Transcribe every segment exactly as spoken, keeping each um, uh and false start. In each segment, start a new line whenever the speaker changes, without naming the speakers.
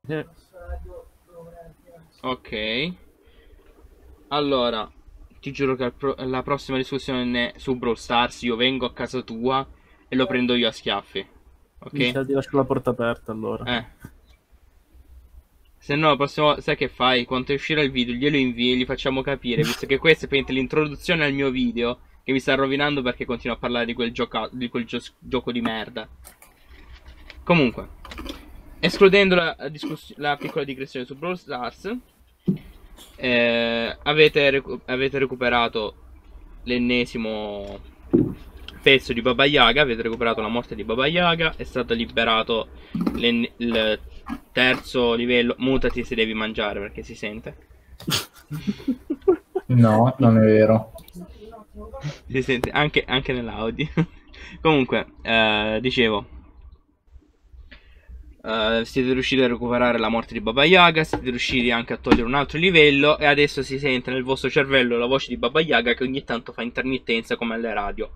Eh,
Ok. Allora, ti giuro che al pro- la prossima discussione su Brawl Stars io vengo a casa tua e lo prendo io a schiaffi.
mi
Ok?
sa di lasciare la porta aperta allora.
Eh. Se no, la prossima volta, sai che fai? Quando uscirà il video, glielo invii e gli facciamo capire, visto che questa è praticamente l'introduzione al mio video, che mi sta rovinando perché continuo a parlare di quel, gioca- di quel gio- gioco di merda. Comunque, escludendo la, discuss- la piccola digressione su Brawl Stars, eh, avete, recu- avete recuperato l'ennesimo pezzo di Baba Yaga, avete recuperato la morte di Baba Yaga, è stato liberato il terzo livello. Mutati se devi mangiare perché si sente.
No, non è vero.
Si sente anche, anche nell'audio. Comunque, eh, dicevo, eh, siete riusciti a recuperare la morte di Baba Yaga, siete riusciti anche a togliere un altro livello e adesso si sente nel vostro cervello la voce di Baba Yaga che ogni tanto fa intermittenza come alle radio.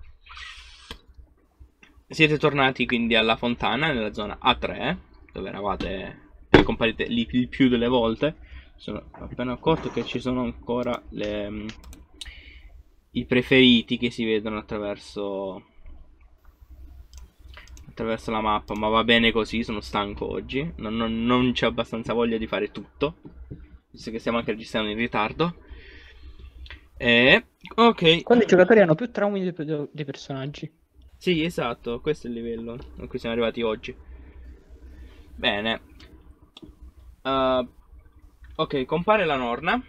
Siete tornati quindi alla fontana, nella zona A tre, dove eravate e comparite lì il più delle volte. Sono appena accorto che ci sono ancora le, mm, i preferiti che si vedono attraverso attraverso la mappa, ma va bene così, sono stanco oggi, non, non, non c'è abbastanza voglia di fare tutto, visto che stiamo anche registrando in ritardo. E ok,
Quando i giocatori hanno più traumi dei, dei personaggi.
sì, esatto, questo è il livello a cui siamo arrivati oggi. Bene. Uh, ok, compare la Norna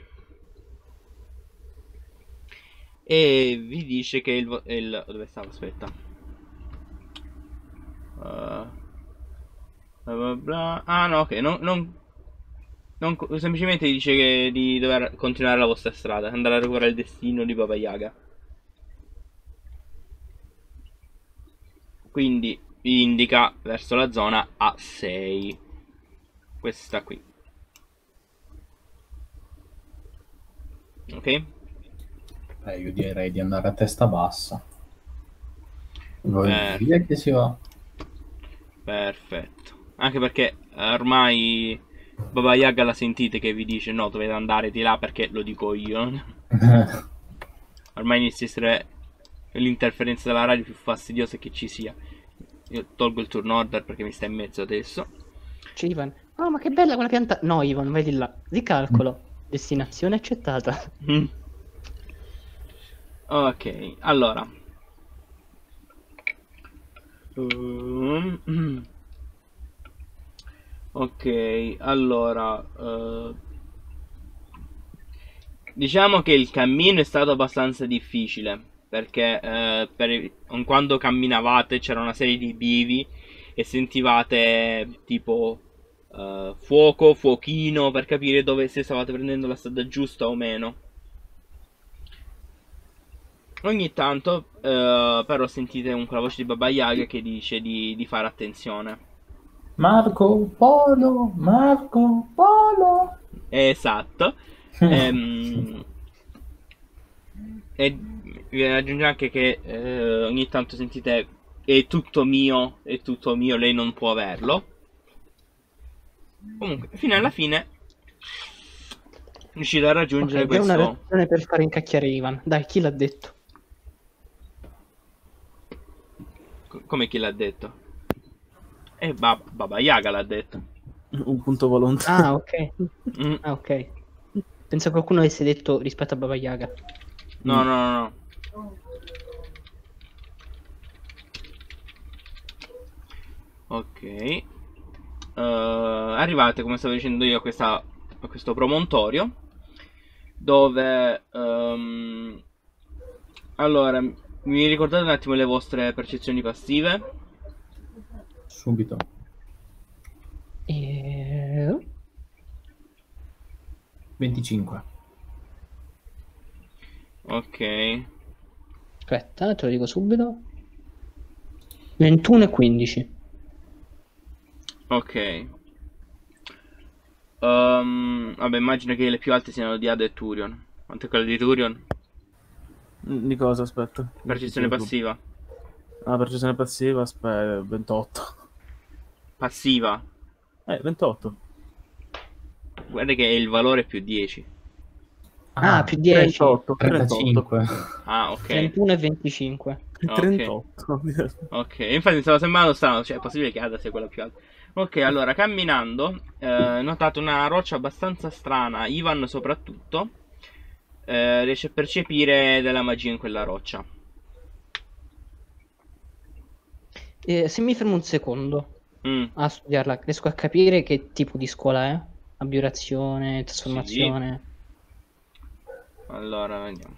e vi dice che il, il dove stavo? Aspetta. Uh, bla bla bla. Ah no, ok, non, non, non, semplicemente dice che di dover continuare la vostra strada, andare a recuperare il destino di Baba Yaga. Quindi vi indica verso la zona A sei. Questa qui. Ok?
Eh, io direi di andare a testa bassa. Vai
Per-
via che si va.
Perfetto. Anche perché eh, ormai Baba Yaga la sentite che vi dice no, dovete andare di là perché lo dico io. Ormai inizia a essere l'interferenza della radio più fastidiosa che ci sia. Io tolgo il turn order perché mi sta in mezzo adesso.
C'è Ivan. Oh, ma che bella quella pianta. No, Ivan, vai di là. Ricalcolo. Destinazione accettata.
Mm. Ok, allora. Um, ok, allora. Uh, diciamo che il cammino è stato abbastanza difficile. Perché eh, per, quando camminavate c'era una serie di bivi e sentivate tipo uh, fuoco, fuochino per capire dove se stavate prendendo la strada giusta o meno. Ogni tanto eh, però sentite comunque la voce di Baba Yaga che dice di, di fare attenzione.
Marco Polo, Marco Polo.
Esatto. Ehm, e vi aggiungo anche che eh, ogni tanto sentite è tutto mio, è tutto mio, lei non può averlo. Comunque, fino alla fine riuscite a raggiungere
Ok, già una
questo.
ragione per fare incacchiare Ivan. Dai, chi l'ha detto?
co- Come chi l'ha detto? E Baba, Baba Yaga l'ha detto.
Un punto volontario.
Ah, ok.
Mm,
Ah, ok. Penso qualcuno avesse detto rispetto a Baba Yaga.
no, no, no, no. Ok. Eh, arrivate, come stavo dicendo io, a, questa, a questo promontorio. Dove... ehm, allora, mi ricordate un attimo le vostre percezioni passive?
Subito.
E...
venticinque.
Ok.
Aspetta, te lo dico subito. ventuno e quindici.
Ok. Ehm, vabbè, immagino che le più alte siano di Ada e Turion. Quanto è quella di Turion?
Di cosa, aspetta?
Percezione passiva.
Ah, percezione passiva, aspetta, ventotto.
Passiva.
Eh, ventotto.
Guarda che il valore è più dieci.
Ah, più dieci.
trentotto,
trentacinque.
Ah, ok.
trentuno e venticinque.
Ok.
trentotto.
Ok, infatti mi stava sembrando strano, cioè è possibile che Ada sia quella più alta. Ok, allora, camminando, eh, notate una roccia abbastanza strana, Ivan soprattutto, eh, riesce a percepire della magia in quella roccia.
Eh, se mi fermo un secondo
Mm,
a studiarla, riesco a capire che tipo di scuola è? Abiurazione, trasformazione.
allora, vediamo.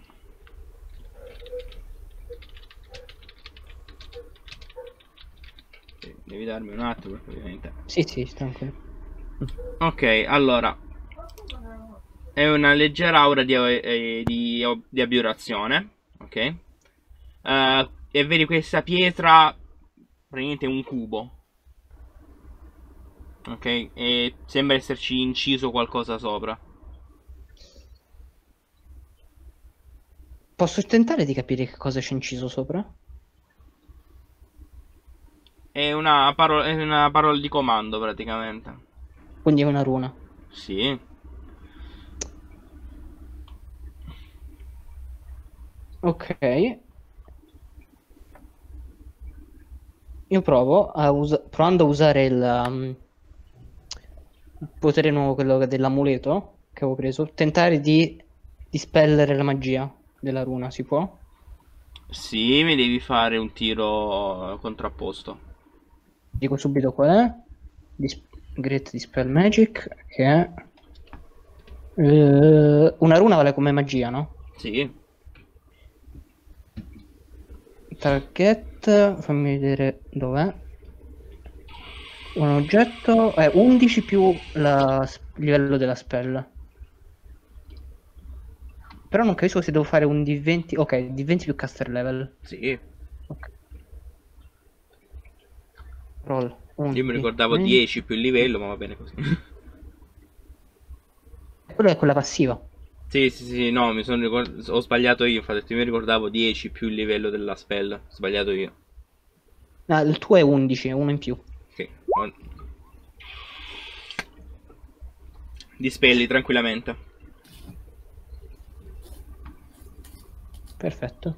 Ok, devi darmi un attimo perché ovviamente...
Sì, sì, tranquillo.
Ok, allora, è una leggera aura di, eh, di, di abiurazione, ok? Eh, e vedi questa pietra, praticamente un cubo, ok? E sembra esserci inciso qualcosa sopra.
Posso tentare di capire che cosa c'è inciso sopra?
È una parola, è una parola di comando praticamente.
Quindi è una runa.
Sì.
Ok. Io provo a usa- provando a usare il, um, il potere nuovo, quello dell'amuleto che avevo preso, tentare di dispellere la magia della runa, si può?
Sì, mi devi fare un tiro contrapposto.
Dico subito qual è. Dis- Great Dispel Magic, che è... eh, una runa vale come magia, no?
Sì.
Target, fammi vedere dov'è. Un oggetto è undici più la s- il livello della spell. Però non capisco se devo fare un D venti. Ok, D venti più caster level.
Sì.
Ok. Roll.
Io mi ricordavo dieci più il livello, ma va bene così.
Quello è quella passiva.
Sì, sì, sì, no, mi sono ricord- ho sbagliato io, infatti io mi ricordavo dieci più il livello della spell. Ho sbagliato io.
Ah, il tuo è undici, è uno in più.
Ok. ho- Dispelli tranquillamente.
Perfetto.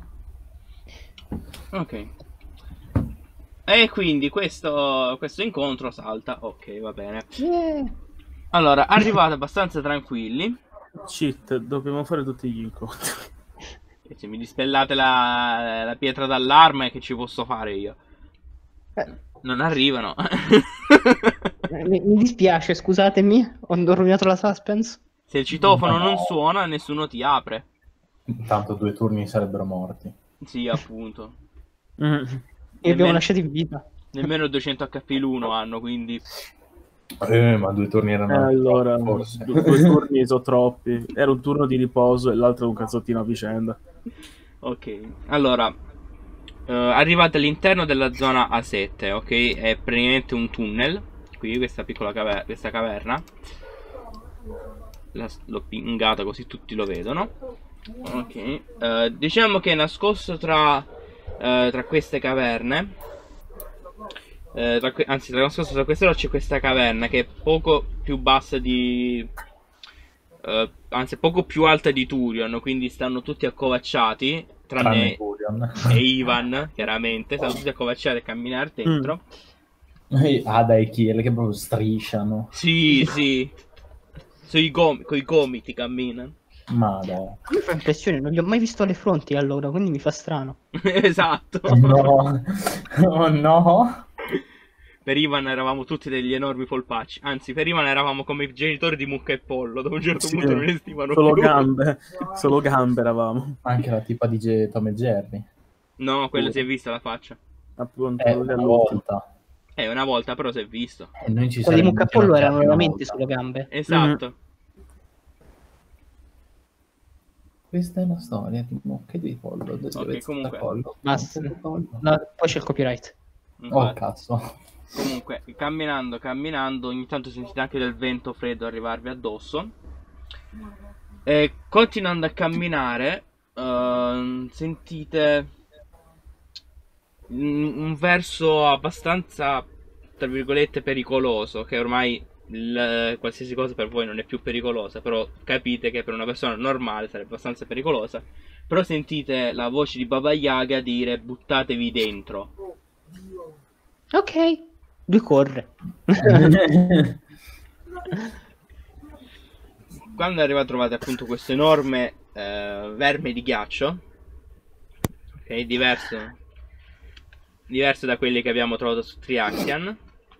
Ok. E quindi questo, questo incontro salta. Ok, va bene.
Yeah.
Allora, arrivate abbastanza tranquilli.
Cheat, dobbiamo fare tutti gli incontri.
E se mi dispellate la, la pietra d'allarme, che ci posso fare io?
Eh,
Non arrivano.
mi, mi dispiace, scusatemi, ho rovinato la suspense.
Se il citofono
No.
non suona, nessuno ti apre.
Intanto due turni sarebbero morti.
Sì, appunto.
Mm.
E abbiamo
Nemmeno-
lasciato in vita.
Nemmeno duecento H P l'uno hanno, quindi...
Eh, ma due turni
Eh,
erano
allora,
troppi, forse.
due, due turni sono troppi. Era un turno di riposo e l'altro un cazzottino a vicenda.
Ok, allora... eh, arrivate all'interno della zona A sette, ok? È praticamente un tunnel. Qui, questa piccola caver- questa caverna. La- l'ho pingata così tutti lo vedono. Ok. eh, diciamo che è nascosto tra, eh, tra queste caverne. eh, tra que- anzi, tra nascosto tra queste rocce c'è questa caverna che è poco più bassa di. eh, anzi, poco più alta di Turion. Quindi stanno tutti accovacciati.
Tranne
Tranne
Turion.
e Ivan, chiaramente. Stanno tutti accovacciati a camminare dentro.
Ada e Kiel che proprio strisciano.
Sì, sì. Sui gom- coi gomiti camminano.
Ma dai.
Mi fa impressione, non li ho mai visto alle fronti allora, quindi mi fa strano.
Esatto.
No. Oh no.
Per Ivan eravamo tutti degli enormi polpacci. Anzi, per Ivan eravamo come i genitori di Mucca e Pollo. Da un certo
Sì,
punto non esistivano
Solo
più.
gambe. Solo gambe eravamo.
Anche la tipa di Ge- Tom e Jerry.
No, quello si è vista la faccia.
Appunto,
Eh,
lui
una
all'ultimo.
volta.
Eh, una volta però si è visto.
E noi ci
Quelli di
saremmo
Muccapollo erano
inginocchiati una
veramente
volta.
sulle gambe.
Esatto.
Questa è una storia di mucche di pollo. Dove
Ok,
dove
comunque.
sta pollo?
Basta.
Mucche di pollo.
No, poi c'è il copyright.
Oh
Infatti.
cazzo.
Comunque, camminando, camminando, ogni tanto sentite anche del vento freddo arrivarvi addosso. E continuando a camminare, ehm, sentite un, un verso abbastanza, tra virgolette, pericoloso, che ormai il- qualsiasi cosa per voi non è più pericolosa, però capite che per una persona normale sarebbe abbastanza pericolosa. Però sentite la voce di Baba Yaga dire buttatevi dentro.
Ok, lui corre.
Quando arriva trovate appunto questo enorme eh, verme di ghiaccio, ok, diverso, diverso da quelli che abbiamo trovato su Triaxian,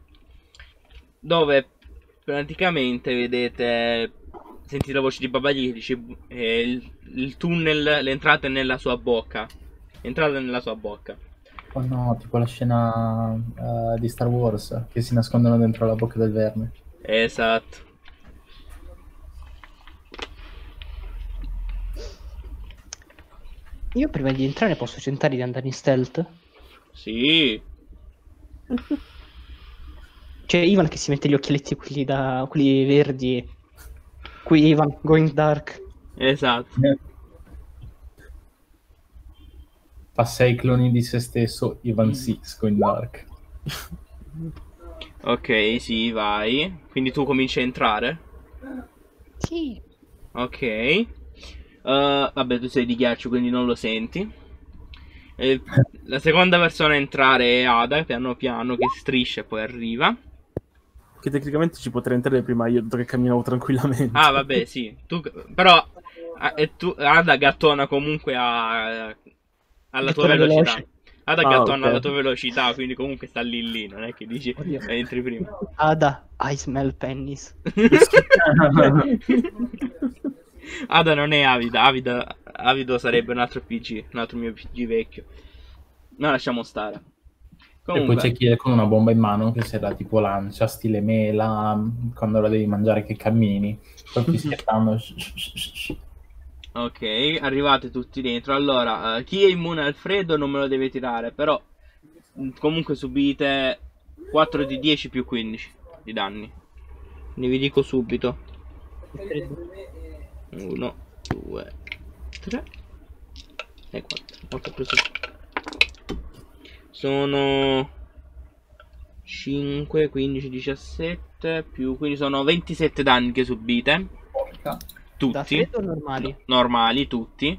dove praticamente vedete, sentite la voce di Baba Yaga che dice eh, il, il tunnel, l'entrata è nella sua bocca, l'entrata è nella sua bocca.
Oh no, tipo la scena eh, di Star Wars, che si nascondono dentro la bocca del verme.
Esatto.
Io prima di entrare posso tentare di andare in stealth?
Sì.
C'è Ivan che si mette gli occhialetti quelli da quelli verdi. Qui Ivan, going dark.
Esatto.
Fa sei cloni di se stesso, Ivan Six in Dark.
Ok, sì, vai. Quindi tu cominci a entrare.
Sì.
Ok. Uh, vabbè, tu sei di ghiaccio, quindi non lo senti. E la seconda persona a entrare è Ada, piano piano, che striscia e poi arriva.
Che tecnicamente ci potrei entrare prima io, dato che camminavo tranquillamente.
Ah, vabbè, sì. Tu, però, ah, e tu, Ada gattona comunque a, alla tua
Gattona
velocità.
veloce.
Ada
Ah,
gattona
ok.
alla tua velocità, quindi comunque sta lì lì, non è che dici
Oddio.
eh, entri prima.
Ada, I smell pennies.
Ada non è avida, avida, avido sarebbe un altro P G, un altro mio P G vecchio. No, lasciamo stare.
E poi
Comunque,
c'è chi è con una bomba in mano che se la tipo lancia, stile mela, quando la devi mangiare che cammini. Poi fischiettando.
ok, arrivate tutti dentro. Allora, eh, chi è immune al freddo non me lo deve tirare, però mh, comunque subite quattro di dieci più quindici di danni. Ne vi dico subito. uno, due, tre e quattro. Ho preso. Sono cinque, quindici, diciassette più, quindi sono ventisette danni che subite.
Porca.
Tutti.
Da freddo o normali?
Normali, tutti.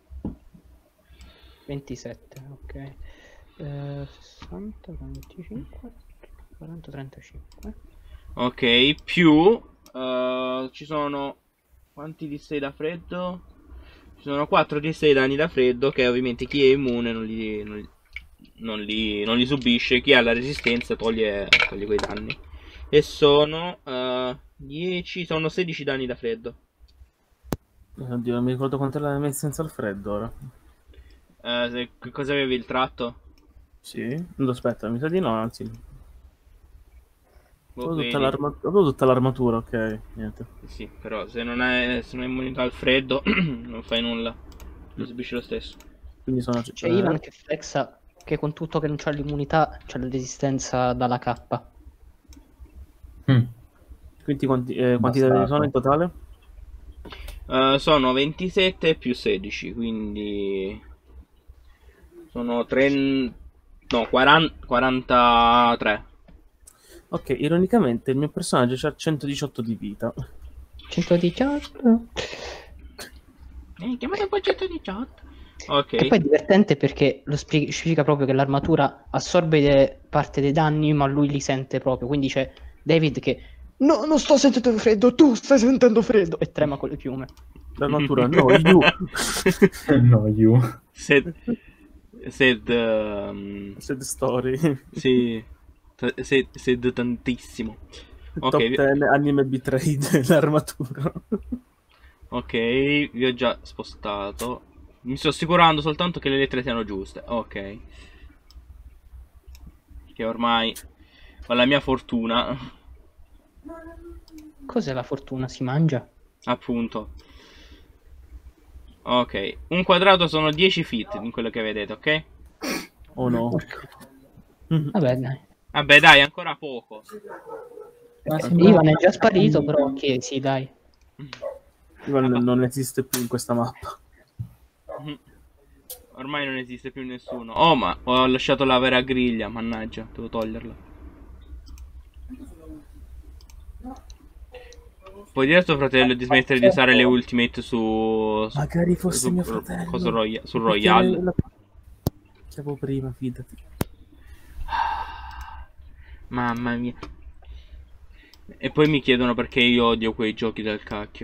ventisette, ok. Eh, sessanta, venticinque, quaranta, trentacinque.
Ok, più eh, ci sono quanti di sei da freddo? Ci sono quattro di sei danni da freddo che ovviamente chi è immune non li, non, non li, non li subisce, chi ha la resistenza toglie, toglie quei danni. E sono eh, dieci, sono sedici danni da freddo.
Oddio, non mi ricordo quanto era la mia senza al freddo ora.
Eh, se- che cosa avevi il tratto?
Sì? No, aspetta, mi sa di no, anzi.
Boh,
Avevo tutta,
vedi?
l'arma- avevo tutta l'armatura, ok, niente.
Sì, però se non hai, se non hai immunità al freddo non fai nulla. Lo subisci lo stesso.
Quindi sono...
C'è
eh,
Ivan che flexa che con tutto che non c'ha l'immunità c'ha la resistenza dalla K.
Mm.
Quindi quanti, eh, quanti dadi
Bastardo.
sono in totale?
Eh, sono ventisette più sedici, quindi sono tre, no, quaranta, quarantatré.
Ok, ironicamente il mio personaggio ha centodiciotto di vita.
centodiciotto.
Eh, chiamate un po' centodiciotto. Ok.
E poi è divertente perché lo spie- spiega proprio che l'armatura assorbe parte dei danni, ma lui li sente proprio. Quindi c'è David che no, non sto sentendo freddo, tu stai sentendo freddo e trema con le piume.
L'armatura, no, io.
No, you.
Sed, sed, um,
Sad story.
sì, t- sed, sed tantissimo. Ok,
Top
vi-
dieci anime betrayed l'armatura.
ok, vi ho già spostato. Mi sto assicurando soltanto che le lettere siano giuste. Ok. Che ormai con la mia fortuna,
Cos'è la fortuna? Si mangia?
appunto. Ok, un quadrato sono dieci feet in quello che vedete, ok?
Oh no.
Vabbè, dai.
Vabbè, dai, ancora poco.
Ma sembra-
Ivan è già sparito, però ok, sì, dai.
Ivan non esiste più in questa mappa.
Ormai non esiste più nessuno. Oh, ma ho lasciato la vera griglia, mannaggia, devo toglierla. puoi dire a tuo fratello di smettere di usare le ultimate su... su
Magari fosse
su,
mio fratello.
Cosa Roya- su
Perché
Royale.
la- Chiamo prima, fidati.
Mamma mia. E poi mi chiedono perché io odio quei giochi del cacchio.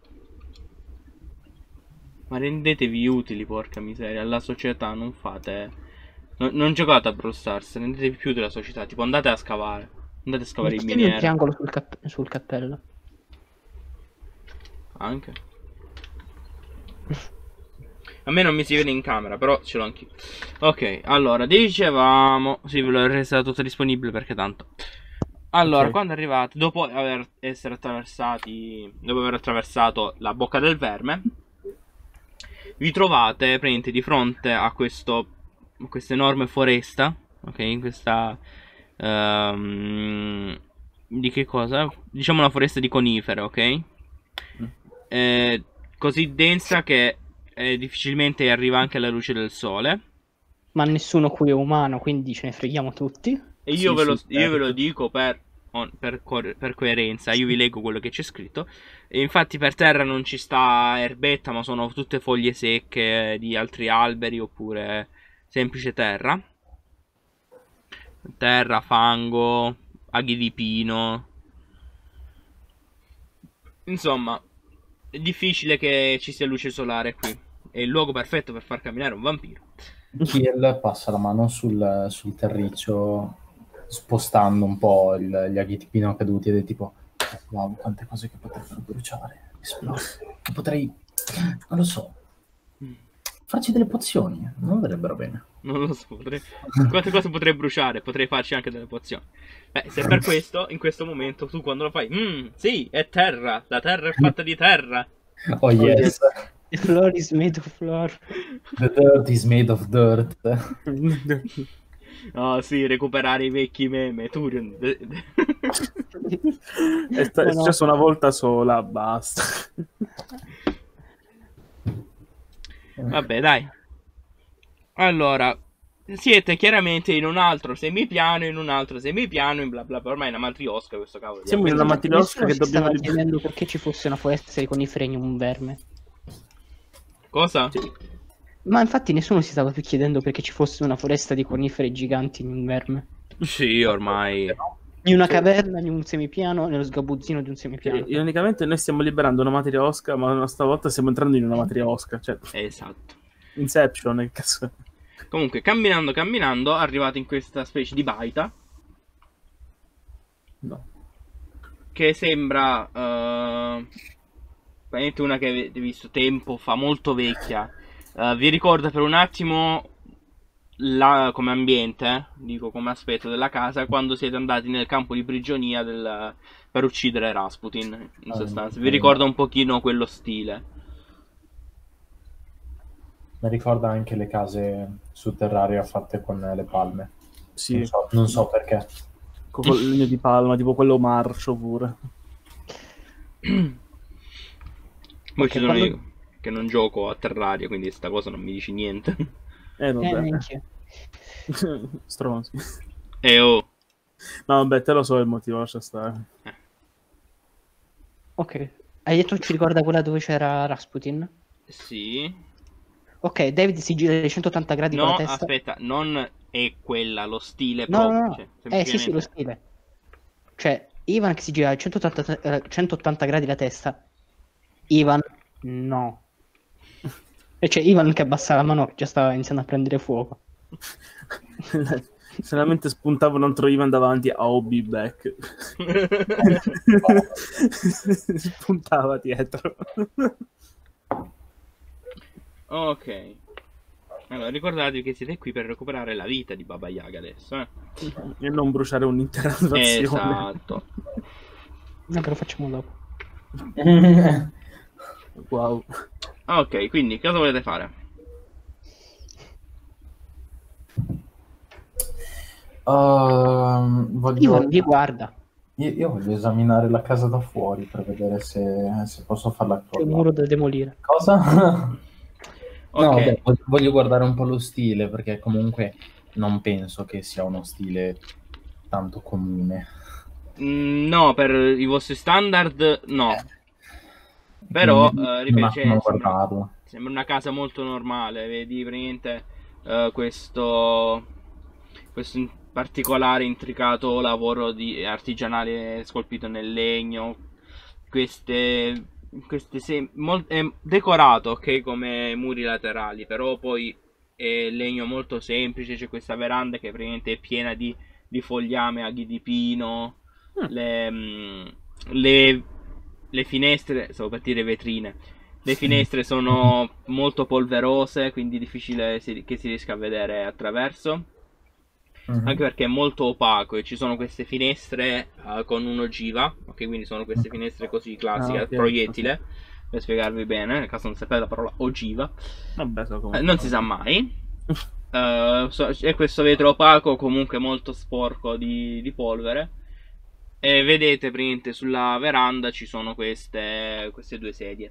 Ma rendetevi utili, porca miseria, alla società, non fate... No- non giocate a Brawl Stars, rendetevi più della società, tipo andate a scavare. Andate a scavare in
Mettimi un
miniera.
triangolo sul, cap- sul cappello.
Anche. A me non mi si vede in camera, però ce l'ho anch'io. Ok, allora, dicevamo... Sì, ve l'ho resa tutta disponibile perché tanto... Allora,
Ok.
quando arrivate, dopo aver essere attraversati, dopo aver attraversato la bocca del verme, vi trovate praticamente di fronte a questo, questa enorme foresta, ok? Questa, ehm, di che cosa? Diciamo una foresta di conifere, ok? Eh, così densa che eh, difficilmente arriva anche la luce del sole.
Ma nessuno qui è umano, quindi ce ne freghiamo tutti.
E io,
Sì,
ve, lo,
sì,
io ve lo
certo.
dico per, on- per, co- per coerenza, io vi leggo quello che c'è scritto. E infatti per terra non ci sta erbetta, ma sono tutte foglie secche di altri alberi oppure semplice terra. Terra, fango, aghi di pino. Insomma, è difficile che ci sia luce solare qui. È il luogo perfetto per far camminare un vampiro.
Kiel passa la mano sul, sul terriccio, spostando un po' il- gli aghi di pino caduti ed è tipo, wow, quante cose che potrebbero bruciare, esplodere. Potrei, non lo so, farci delle pozioni, non verrebbero bene.
Non lo so, potrei... quante cose potrei bruciare, potrei farci anche delle pozioni. Beh, se per questo, in questo momento, tu quando lo fai, mmm, sì, è terra, la terra è fatta di terra.
Oh yes,
The floor is made of floor.
the dirt is made of dirt.
Oh sì, recuperare i vecchi meme, Turion.
È, sta- è
Ma no.
successo una volta sola, basta.
Vabbè, dai. Allora, siete chiaramente in un altro semipiano, in un altro semipiano, in bla bla bla, ormai è una matriosca questo cavolo di
Siamo in una
avventura.
matriosca
Nessuno
che
si
dobbiamo...
stava
li-
chiedendo perché ci fosse una foresta di conifere in un verme.
Cosa?
Ma infatti nessuno si stava più chiedendo perché ci fosse una foresta di conifere giganti in un verme.
Sì, ormai.
Di una caverna, di un semipiano, nello sgabuzzino di un semipiano.
Cioè, ironicamente noi stiamo liberando una matriosca, ma stavolta stiamo entrando in una matriosca, cioè
Esatto.
Inception, che cazzo è?
Comunque, camminando, camminando, arrivate in questa specie di baita
No.
che sembra eh, praticamente una che avete visto tempo fa, molto vecchia. Eh, vi ricorda per un attimo la, come ambiente, eh, dico come aspetto della casa, quando siete andati nel campo di prigionia del, per uccidere Rasputin, in
Ah,
sostanza.
ok.
Vi ricorda un pochino quello stile.
Mi ricorda anche le case su Terraria fatte con le palme.
Sì,
Non so, non so perché.
con il legno di palma, tipo quello marcio pure.
Poi
Ok,
ci sono
quando-
io che non gioco a Terraria, quindi sta cosa non mi dice niente.
Eh,
Eh,
vabbè.
minchia.
Stronzi.
E oh,
No, vabbè, te lo so il motivo, lascia stare.
Ok. Hai detto che ti ricorda quella dove c'era Rasputin?
sì.
Ok, David si gira di centottanta gradi con
No,
la testa.
aspetta, non è quella, lo stile
No, no,
proprio.
no.
Cioè,
Eh, sì, sì, lo
semplicemente-
stile. Cioè, Ivan che si gira a centottanta, eh, centottanta gradi la testa. Ivan, no. E c'è Ivan che abbassa la mano che già stava iniziando a prendere fuoco.
Solamente spuntava un altro Ivan davanti, I'll be back. Spuntava dietro.
Ok. Allora, ricordatevi che siete qui per recuperare la vita di Baba Yaga adesso, eh.
E non bruciare un'intera nazione.
Esatto.
No, però facciamo dopo.
Wow.
Ok, quindi cosa volete fare?
Ehm, voglio...
Ivan vi guarda.
Io, io voglio esaminare la casa da fuori per vedere se, se posso farla
C'è un
crollare.
muro da demolire.
Cosa? No,
Ok.
vabbè, voglio- voglio guardare un po' lo stile, perché comunque non penso che sia uno stile tanto comune.
Mm, no, per i vostri standard no. Però,
Quindi,
eh, ripeto,
non
cioè,
non
sembra,
guardarlo.
sembra una casa molto normale, vedi, praticamente eh, questo, questo in- particolare intricato lavoro di artigianale scolpito nel legno, queste, queste sem- mol- è decorato, ok, come muri laterali, però poi è legno molto semplice, c'è questa veranda che praticamente è piena di, di fogliame, aghi di pino,
Mm.
le, mm, le, le finestre, stavo per dire vetrine, le finestre sono molto polverose, quindi difficile si- che si riesca a vedere attraverso.
Mhm.
Anche perché è molto opaco e ci sono queste finestre eh, con un'ogiva, ok? Quindi sono queste finestre così classiche,
Ah, ok,
proiettile, per spiegarvi bene, nel caso non sapete la parola ogiva.
Vabbè, so come
Eh, non si sa mai. Eh, so- è questo vetro opaco, comunque molto sporco di, di polvere. E vedete, praticamente sulla veranda ci sono queste, queste due sedie.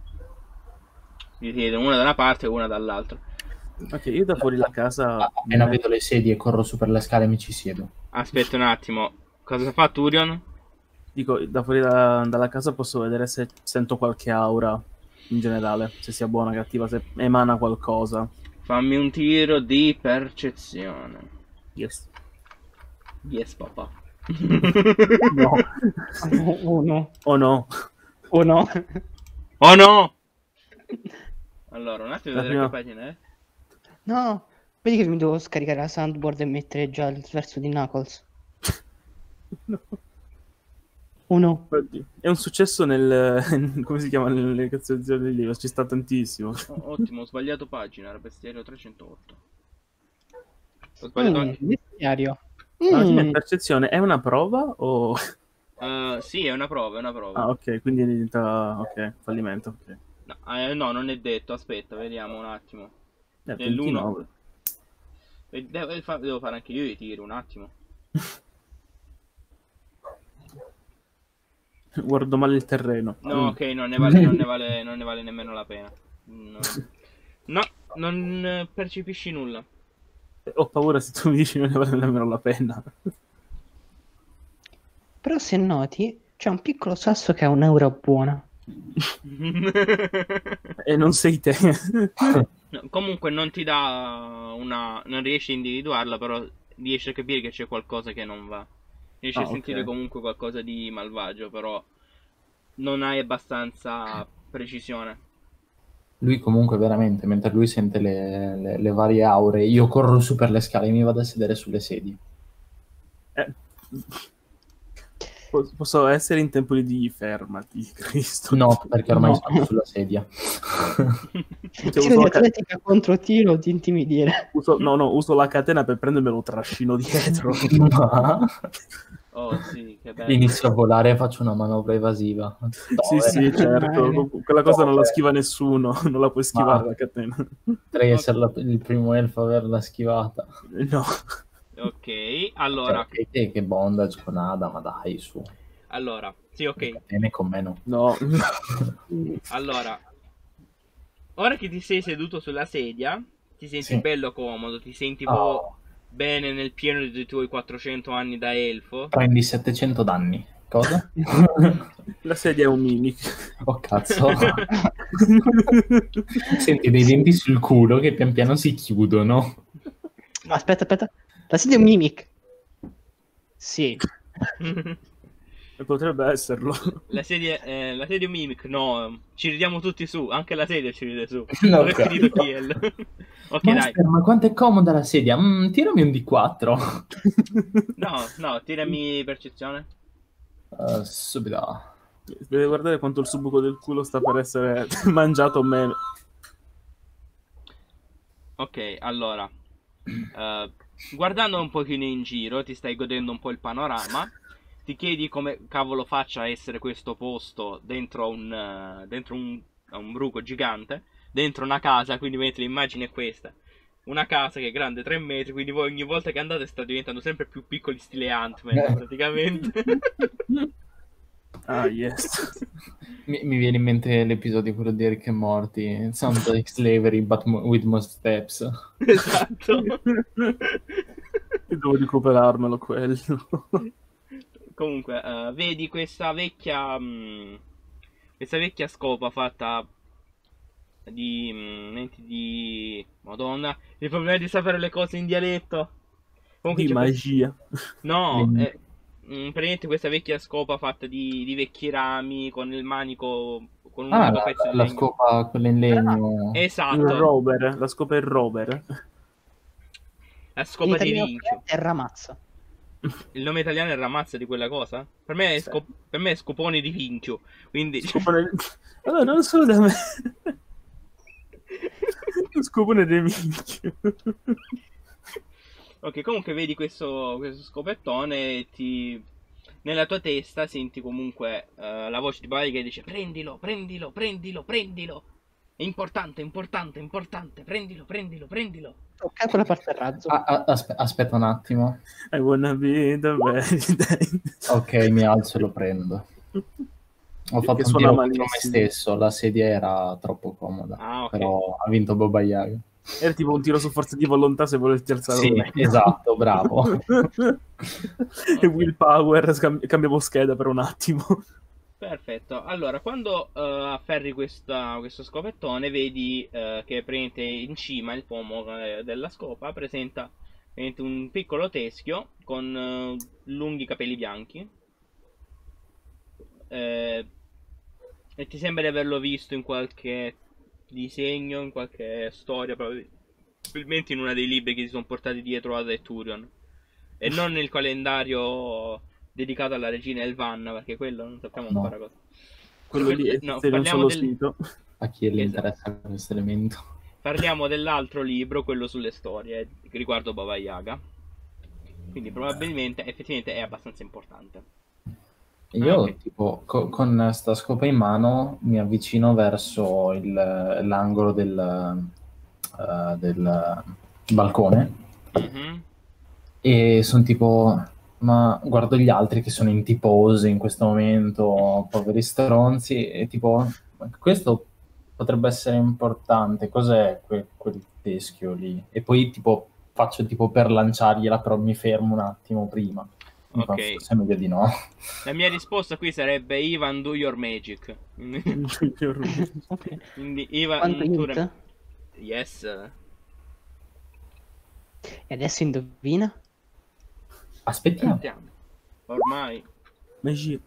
Vi siete una da una parte e una dall'altra.
Ok, io da fuori la casa...
Appena vedo le sedie corro su per le scale e mi ci siedo.
Aspetta un attimo, cosa fa Turion?
Dico, da fuori da- dalla casa posso vedere se sento qualche aura in generale, se sia buona, cattiva, se emana qualcosa.
Fammi un tiro di percezione.
Yes.
Yes, papà.
No.
Oh no,
Oh no.
oh no.
Oh no! Allora, un attimo,
La
vedere che
prima-
pagina è.
No, vedi che mi devo scaricare la soundboard e mettere già il verso di Knuckles.
No.
Oh no.
Oddio. È un successo nel... come si chiama? Nelle canzoni del libro, ci sta tantissimo.
Oh, ottimo, ho sbagliato pagina, era bestiario trecentootto. Ho sbagliato
Mm,
anche...
bestiario.
Alla fine
Mm,
percezione è una prova o...
Eh, sì, è una prova, è una prova.
Ah, ok, quindi diventa... ok, fallimento, ok.
No, eh, no, non è detto, aspetta, vediamo un attimo.
Eh,
Nell'uno...
ventinove.
Eh, Devo, fa- devo fare anche io i tiri, un attimo.
Guardo male il terreno.
No,
Mm.
ok, non ne vale, non ne vale, non ne vale nemmeno la pena. No, no, non eh, percepisci nulla.
Ho paura se tu mi dici non ne vale nemmeno la pena.
però se noti, c'è un piccolo sasso che ha un'aura buona.
E non sei te.
No, comunque non ti dà una... non riesci a individuarla, però riesci a capire che c'è qualcosa che non va. Riesci
Ah,
a sentire
ok.
comunque qualcosa di malvagio, però non hai abbastanza precisione.
Lui comunque veramente, mentre lui sente le, le- le varie aure, io corro su per le scale e mi vado a sedere sulle sedie.
Eh, po- Posso essere in tempo di dirgli fermati, Cristo.
No, perché ormai
No.
sono sulla sedia.
Cioè,
Tiro
uso,
di
la ca-
atletica contro tiro di intimidire.
uso- no, no, uso la catena per prendermelo, lo trascino dietro.
Ma
Oh sì, che bello.
inizio a volare e faccio una manovra evasiva.
Sì, sì, certo.
Bene.
Quella cosa non la
Dove?
schiva nessuno, non la puoi schivare
Ma-
la catena.
Potrei essere la- il primo elfo a averla schivata.
No.
Ok, allora,
Cioè, che, che bondage con Ada, ma dai, su.
allora, sì, ok.
Catene con me no.
No.
Allora, ora che ti sei seduto sulla sedia, ti senti
Sì.
bello comodo, ti senti
Oh.
proprio bene nel pieno dei tuoi quattrocento anni da elfo.
Prendi settecento danni. Cosa?
La sedia è un mimic.
Oh cazzo. Senti dei denti sul culo che pian piano si chiudono.
Aspetta, aspetta. La sedia è un mimic. Sì.
E potrebbe esserlo.
La sedia, eh, la sedia Mimic, no, ci ridiamo tutti su, anche la sedia ci ride su.
No,
Dove è
ok.
finito Kiel? Ok,
Master,
dai.
ma quanto è comoda la sedia? Mm, tirami un D quattro.
No, no, tirami percezione.
Uh, subito.
Deve guardare quanto il suo buco del culo sta per essere mangiato o meno.
Ok, allora. eh, guardando un pochino in giro, ti stai godendo un po' il panorama. Ti chiedi come cavolo faccia a essere questo posto dentro un, eh, dentro un, un bruco gigante, dentro una casa, quindi vedete l'immagine è questa. Una casa che è grande tre metri, quindi voi ogni volta che andate sta diventando sempre più piccoli stile Ant-Man,
Eh.
praticamente.
Ah, yes.
Mi, mi viene in mente l'episodio quello di Rick e Morty. Sounds like slavery, but mo- with more steps.
Esatto.
Devo recuperarmelo quello.
Comunque, eh, vedi questa vecchia. mh, questa vecchia scopa fatta di. mh, di. Madonna, il problema è di sapere le cose in dialetto. Comunque
Di
c'è questa-
magia.
No,
Di-
è, mh, praticamente questa vecchia scopa fatta di, di vecchi rami con il manico. Con un
Ah,
unico
la,
pezzo di
la
legno.
scopa, quella in legno.
Il
Esatto,
rover, la scopa è il rover.
la
In
scopa di
italiano
Rinchio.
è ramazza.
Il nome italiano è ramazza di quella cosa? Per me è,
Sì.
scop- per me è scopone di Rinchio. Quindi.
Scopone... Allora, non solo da me. Scopone di minchia.
Ok, comunque vedi questo, questo scopettone e ti... Nella tua testa senti comunque eh, la voce di Bobby che dice prendilo, prendilo, prendilo, prendilo. È importante, importante, importante. Prendilo, prendilo, prendilo.
Ok, quella parte del razzo.
Ah, ah, aspe- aspetta un attimo.
I wanna be the very day.
Ok, mi alzo e lo prendo. Ho fatto
Che
un
suona
tiro contro me
malissimo.
stesso, la sedia era troppo comoda,
Ah, ok.
però ha vinto Baba Yaga.
Era tipo un tiro su forza di volontà se volessi alzare
Sì,
un letto.
esatto, bravo.
E willpower, scambi- cambiamo scheda per un attimo.
Perfetto. Allora, quando eh, afferri questa- questo scopettone, vedi eh, che praticamente in cima il pomo eh, della scopa presenta praticamente un piccolo teschio con eh, lunghi capelli bianchi. Eh, e ti sembra di averlo visto in qualche disegno, in qualche storia, probabilmente in uno dei libri che si sono portati dietro ad Eturion. E non nel calendario dedicato alla regina Elvanna, perché quello non sappiamo
No.
ancora cosa.
Quello lì è
No,
no, un
parliamo
solo
del-
sito.
A chi le
Esatto.
interessa questo elemento?
Parliamo dell'altro libro, quello sulle storie riguardo Baba Yaga. Quindi probabilmente effettivamente è abbastanza importante.
Io,
Ah, ok.
tipo, co- con sta scopa in mano mi avvicino verso il- l'angolo del, eh, del balcone
Mhm.
e sono tipo, ma guardo gli altri che sono in tipose in questo momento, poveri stronzi, e tipo, ma questo potrebbe essere importante, cos'è que- quel teschio lì? E poi tipo faccio tipo per lanciargliela, però mi fermo un attimo prima. Mi fa,
Ok.
forse è meglio di no.
La mia risposta qui sarebbe Ivan, do your magic.
Ok.
Quindi Ivan,
Quanto
tu
int?
re- Yes.
E adesso indovina?
Aspettiamo.
Sentiamo. Ormai.
Magia.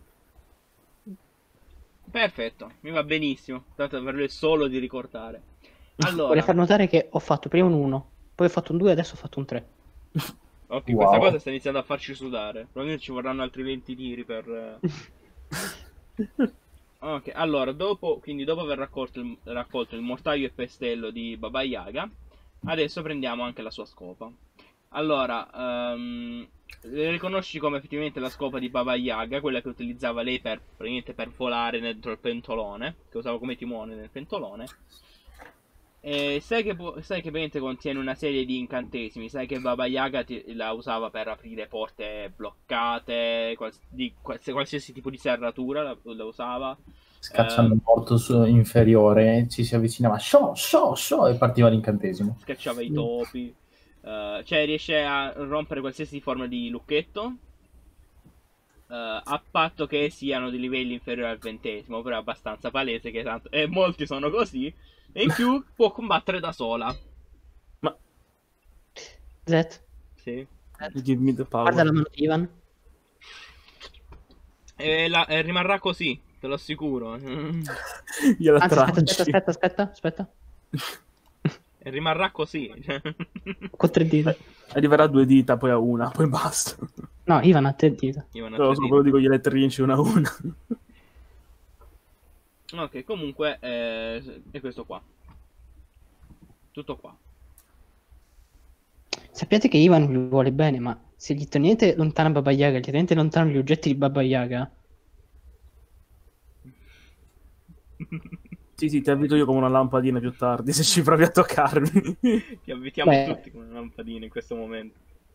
Perfetto, mi va benissimo. Tanto per lui è solo di ricordare.
Vorrei
Allora,
far notare che ho fatto prima un uno, poi ho fatto un due e adesso ho fatto un tre.
ok,
Wow.
questa cosa sta iniziando a farci sudare. Probabilmente ci vorranno altri venti tiri per... eh. Ok, allora, dopo, quindi dopo aver raccolto il, raccolto il mortaio e pestello di Baba Yaga, adesso prendiamo anche la sua scopa. Allora, ehm, riconosci come effettivamente la scopa di Baba Yaga, quella che utilizzava lei per, praticamente per volare dentro il pentolone, che usava come timone nel pentolone. E sai che, può- sai che praticamente contiene una serie di incantesimi, sai che Baba Yaga ti- la usava per aprire porte bloccate, quals- di, quals- qualsiasi tipo di serratura la, la usava.
Scacciando
Eh,
il porto su- inferiore, ci si avvicinava, sciò, sciò, sciò, e partiva l'incantesimo.
Schiacciava i topi. Eh, cioè riesce a rompere qualsiasi forma di lucchetto. eh, a patto che siano di livelli inferiori al ventesimo. Però è abbastanza palese che tanto. E molti sono così. E in più può combattere da sola.
Ma
Z,
Sì.
give me the
guarda
power.
la mano di Ivan.
E, la- e rimarrà così, te lo assicuro.
Gliela
Anzi, aspetta,
tranci.
aspetta, aspetta, aspetta, aspetta.
E rimarrà così.
Con tre dita.
Arriverà a due dita, poi a una, poi basta.
No, Ivan ha tre dita.
Io non ho
Però
tre
solo
dita.
quello dico gliele trinci una a una.
Ok, comunque eh, è questo qua. Tutto qua.
Sappiate che Ivan vi vuole bene, ma se gli tenete lontana Baba Yaga, gli tenete lontano gli oggetti di Baba Yaga,
Sì, sì, ti avvito io come una lampadina più tardi, se ci provi a toccarmi.
Ti avvitiamo
Beh.
tutti con una lampadina in questo momento.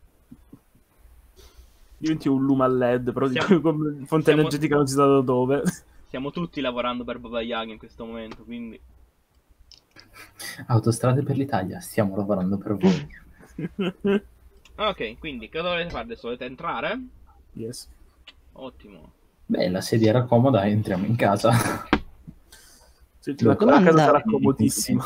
Diventi un luma L E D, però
Siamo-
dico, come fonte
siamo-
energetica non si sa da dove.
Stiamo tutti lavorando per Baba Yaga in questo momento, quindi...
Autostrade per l'Italia, stiamo lavorando per voi.
Ok, quindi cosa dovete fare adesso? Dovete entrare?
Yes.
Ottimo.
Beh, la sedia era comoda e entriamo in casa.
Sì, la, la
Domanda-
casa sarà comodissima.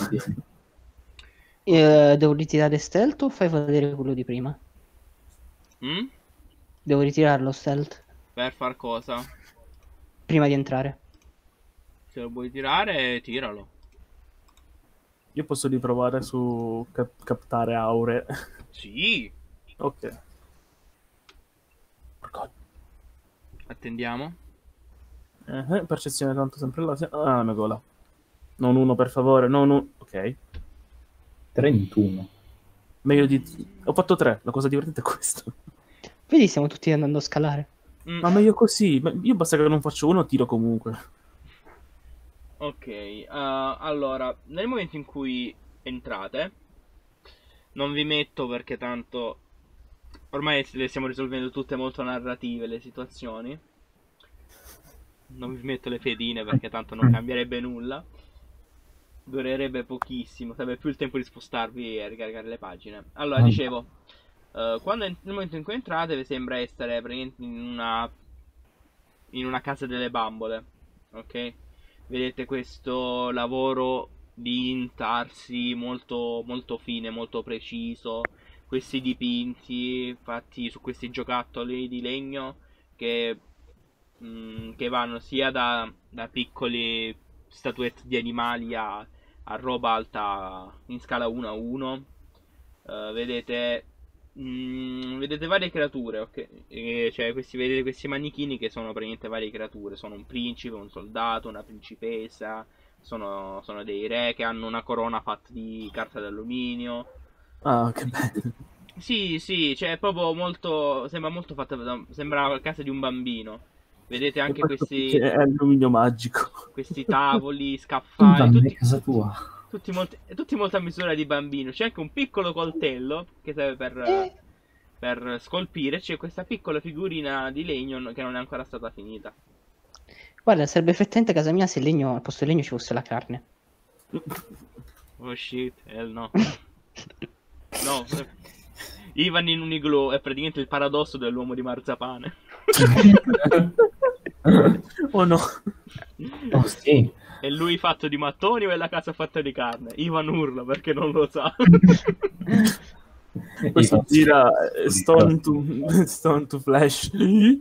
Eh, devo ritirare stealth o fai vedere quello di prima?
Mm?
Devo ritirarlo stealth
Per far cosa?
prima di entrare.
Se lo vuoi tirare, tiralo.
Io posso riprovare su cap- captare aure.
Sì.
Ok. Porco-
Attendiamo.
Eh, percezione tanto sempre là. Ah, la mia gola. Non uno, per favore, non uno. Ok.
trentuno.
Meglio di... Ho fatto tre, la cosa divertente è questo.
Vedi, stiamo tutti andando a scalare.
Mm.
Ma meglio così. Ma io basta che non faccio uno, tiro comunque.
Ok, uh, allora, nel momento in cui entrate, non vi metto perché tanto ormai le stiamo risolvendo tutte molto narrative le situazioni. Non vi metto le fedine perché tanto non cambierebbe nulla. Durerebbe pochissimo, sarebbe più il tempo di spostarvi e ricaricare le pagine. Allora,
Ah.
dicevo, uh, quando nel momento in cui entrate vi sembra essere praticamente in una in una casa delle bambole, ok? Vedete questo lavoro di intarsi molto, molto fine, molto preciso, questi dipinti fatti su questi giocattoli di legno che, mm, che vanno sia da, da piccoli statuette di animali a, a roba alta in scala uno a uno. Uh, vedete Mm, vedete varie creature, ok? E, cioè, questi, vedete questi manichini che sono praticamente varie creature. Sono un principe, un soldato, una principessa. Sono, sono dei re che hanno una corona fatta di carta d'alluminio.
Ah, che bello.
Sì, sì, cioè, è proprio molto. Sembra molto fatta. da- Sembra la casa di un bambino. Vedete anche
E questo
questi,
perché è alluminio magico.
questi tavoli,
Ivan,
scaffali.
è
Tutti,
casa tua.
tutti, molti, tutti molto a misura di bambino. C'è anche un piccolo coltello che serve per.
Eh.
Per scolpire c'è questa piccola figurina di legno che non è ancora stata finita.
Guarda, sarebbe effettivamente casa mia se il legno, al posto del legno ci fosse la carne.
Oh shit, hell no. No, Ivan in un igloo è praticamente il paradosso dell'uomo di marzapane.
Oh no.
Oh sì.
E lui fatto di mattoni o è la casa fatta di carne? Ivan urla perché non lo sa.
Questo
Ivan,
gira
sì.
eh, Stone to, Stone to Flash.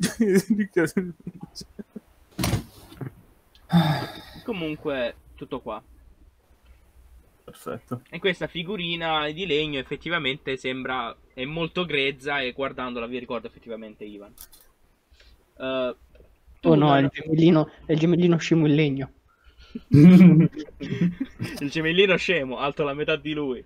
Comunque, tutto qua.
Perfetto.
E questa figurina di legno effettivamente sembra. È molto grezza e guardandola vi ricorda effettivamente Ivan. Uh, tu
Oh no, è
non-
il gemellino, è il gemellino scemo in legno.
il gemellino scemo, alto la metà di lui.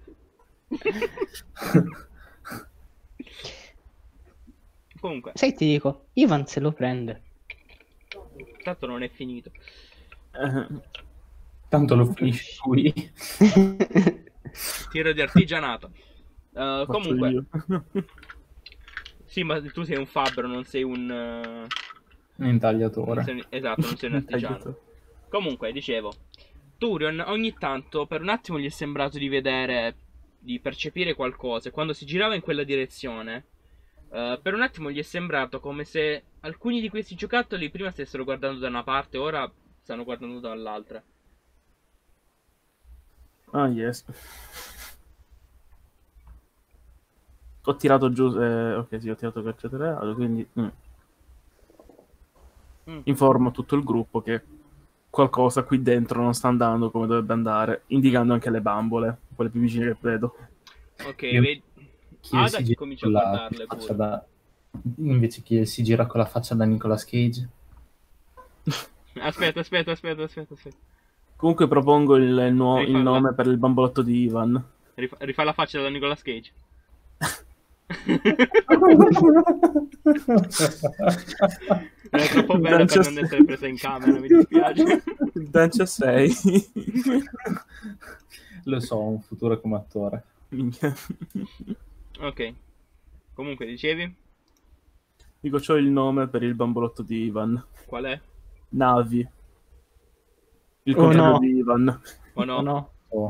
Comunque,
Sai, ti dico, Ivan se lo prende.
tanto non è finito.
Eh,
Tanto lo finisce lui.
Tiro di artigianato. Uh,
faccio
comunque,
io.
sì, ma tu sei un fabbro, non sei un. uh,
Un
non
intagliatore.
sei un- esatto, non sei un artigiano. Comunque, dicevo, Turion ogni tanto per un attimo gli è sembrato di vedere, di percepire qualcosa. E quando si girava in quella direzione, eh, per un attimo gli è sembrato come se alcuni di questi giocattoli prima stessero guardando da una parte, ora stanno guardando dall'altra.
Ah, yes. Ho tirato giù. eh, ok, sì, ho tirato per cereale, quindi. mm.
Mm.
Informo tutto il gruppo che qualcosa qui dentro non sta andando come dovrebbe andare, indicando anche le bambole, quelle più vicine che vedo.
Ok,
Io-
vedi.
Chi
Ada
si gira
comincia a
con la
guardarle
faccia
pure.
da... Invece chi si gira con la faccia da Nicolas Cage.
Aspetta, aspetta, aspetta, aspetta, aspetta.
Comunque propongo il, il nuo- il
Rifalla.
nome per il bambolotto di Ivan.
Rif- rifà la faccia da Nicolas Cage. È troppo bella per non essere presa in camera, mi dispiace.
Dancia sei.
Lo so, un futuro come attore.
Minchia.
Ok. Comunque, dicevi?
Dico, c'ho il nome per il bambolotto di Ivan.
Qual è?
Navi. Il
Oh,
contrario
no.
di Ivan.
O no?
Oh no.
Oh.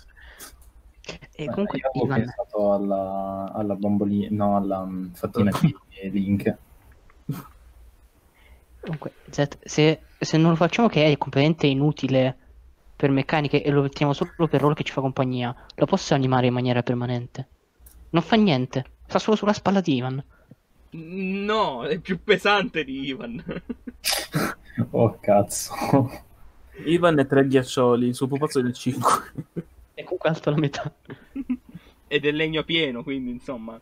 E
Eh,
comunque
io avevo
Ivan,
pensato alla, alla bambolina, no, alla mm, fattina di di Link.
Comunque, Zed, se, se non lo facciamo che è completamente inutile per meccaniche e lo mettiamo solo per Roll che ci fa compagnia, lo posso animare in maniera permanente? Non fa niente, sta solo sulla spalla di Ivan.
No, è più pesante di Ivan.
Oh cazzo.
Ivan è tre ghiaccioli, il suo pupazzo è del cinque.
È comunque alto la metà.
Ed è legno pieno, quindi insomma.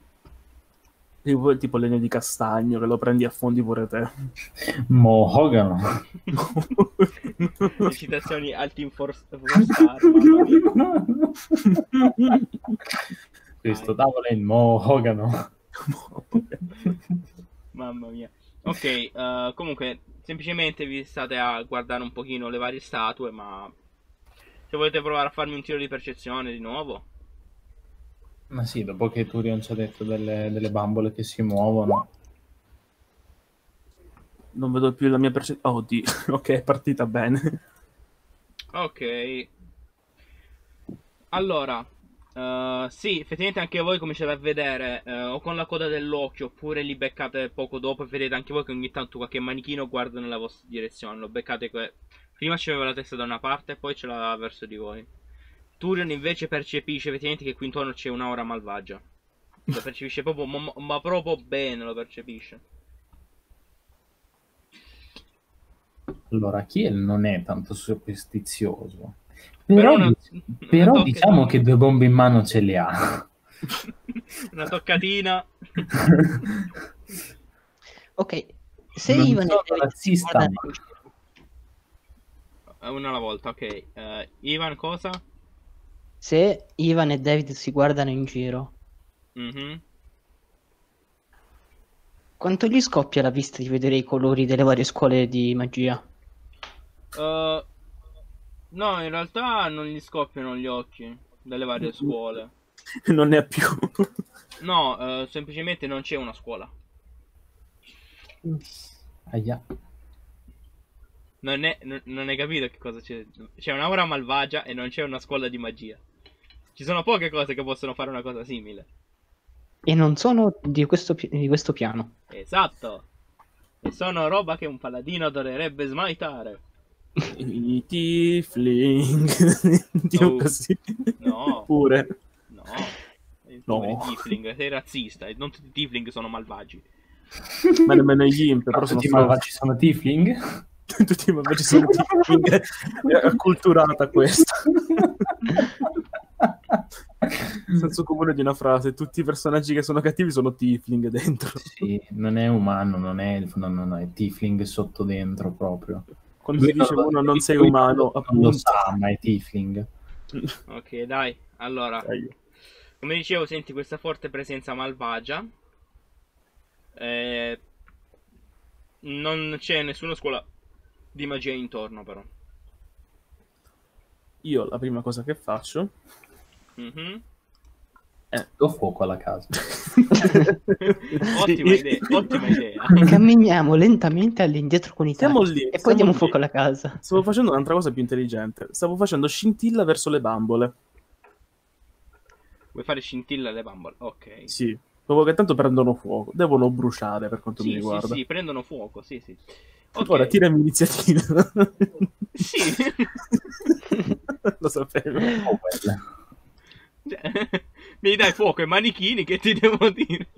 Tipo, tipo legno di castagno, che lo prendi a fondi pure te.
Mohogano.
Le citazioni alti in force, force arma.
Questo tavolo è il Mohogano.
Mamma mia. Ok, eh, comunque, semplicemente vi state a guardare un pochino le varie statue, ma se volete provare a farmi un tiro di percezione di nuovo.
Ma sì, dopo che Turion ci ha detto delle, delle bambole che si muovono.
Non vedo più la mia percezione. Oh, oddio. Ok, è partita bene.
Ok. Allora, eh, sì, effettivamente anche voi cominciate a vedere, eh, o con la coda dell'occhio, oppure li beccate poco dopo e vedete anche voi che ogni tanto qualche manichino guarda nella vostra direzione. Lo beccate que... Prima c'aveva la testa da una parte e poi ce l'aveva verso di voi. Turion invece percepisce effettivamente che qui intorno c'è un'aura malvagia. Lo percepisce proprio, ma, ma proprio bene lo percepisce.
Allora, Kiel non è tanto superstizioso.
Però
Però,
una-
di- però
una
diciamo
toccatina.
che due bombe in mano ce le ha.
Una toccatina.
Ok, se
Non
Ivan
sono
e David si
razzista,
guardano
ma-
in giro-
Una alla volta, ok. Eh, Ivan cosa?
se Ivan e David si guardano in giro,
Mhm.
quanto gli scoppia la vista di vedere i colori delle varie scuole di magia?
Uh, no, in realtà non gli scoppiano gli occhi dalle varie scuole.
Non ne ha più.
No, eh, semplicemente non c'è una scuola.
Aia.
Non, è, non, non hai capito che cosa c'è. C'è un'aura malvagia e non c'è una scuola di magia. Ci sono poche cose che possono fare una cosa simile.
E non sono di questo, pi- di questo piano.
Esatto. E sono roba che un paladino dovrebbe smaitare.
I tiefling. Dio
Oh.
così.
No.
Pure.
No.
No.
No. Tiefling, sei razzista. E non tutti i tiefling sono malvagi.
Ma nemmeno gli imp, però sono
Tutti i malvagi sono tiefling?
tutti i malvagi sono tiefling. È acculturata questa. Il senso comune di una frase: tutti i personaggi che sono cattivi sono tiefling dentro.
Sì, non è umano, non è elfo, no, no, no, è tiefling sotto dentro proprio.
Quando si dice uno non sei umano,
non lo
appunto.
sa, ma è tiefling.
Ok, dai. Allora,
Dai.
come dicevo, senti questa forte presenza malvagia. Eh, non c'è nessuna scuola di magia intorno, però.
Io la prima cosa che faccio
Mhm.
Do fuoco alla casa.
Ottima idea, ottima idea.
Camminiamo lentamente all'indietro con i
Siamo
tacchi
lì,
e poi
siamo
diamo
lì.
fuoco alla casa.
Stavo facendo un'altra cosa più intelligente. Stavo facendo scintilla verso le bambole.
Vuoi fare scintilla alle bambole? Ok.
Sì. Dopo che tanto prendono fuoco. Devono bruciare per quanto mi
Sì, sì,
riguarda.
sì, prendono fuoco, sì, sì. Ok.
Ora tirami iniziativa.
Sì.
Lo sapevo.
Oh, quella.
Cioè, mi dai fuoco ai manichini, che ti devo dire?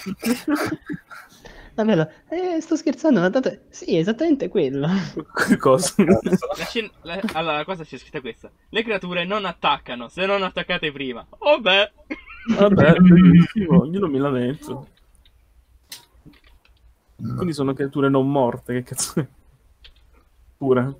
Vabbè, eh, sto scherzando, ma tanto... Sì, esattamente quello.
Cosa?
La scena- la- allora, la cosa c'è scritta questa. Le creature non attaccano se non attaccate prima. Oh beh.
Vabbè, benissimo, io non mi lamento. Quindi sono creature non morte, che cazzo è? Pure.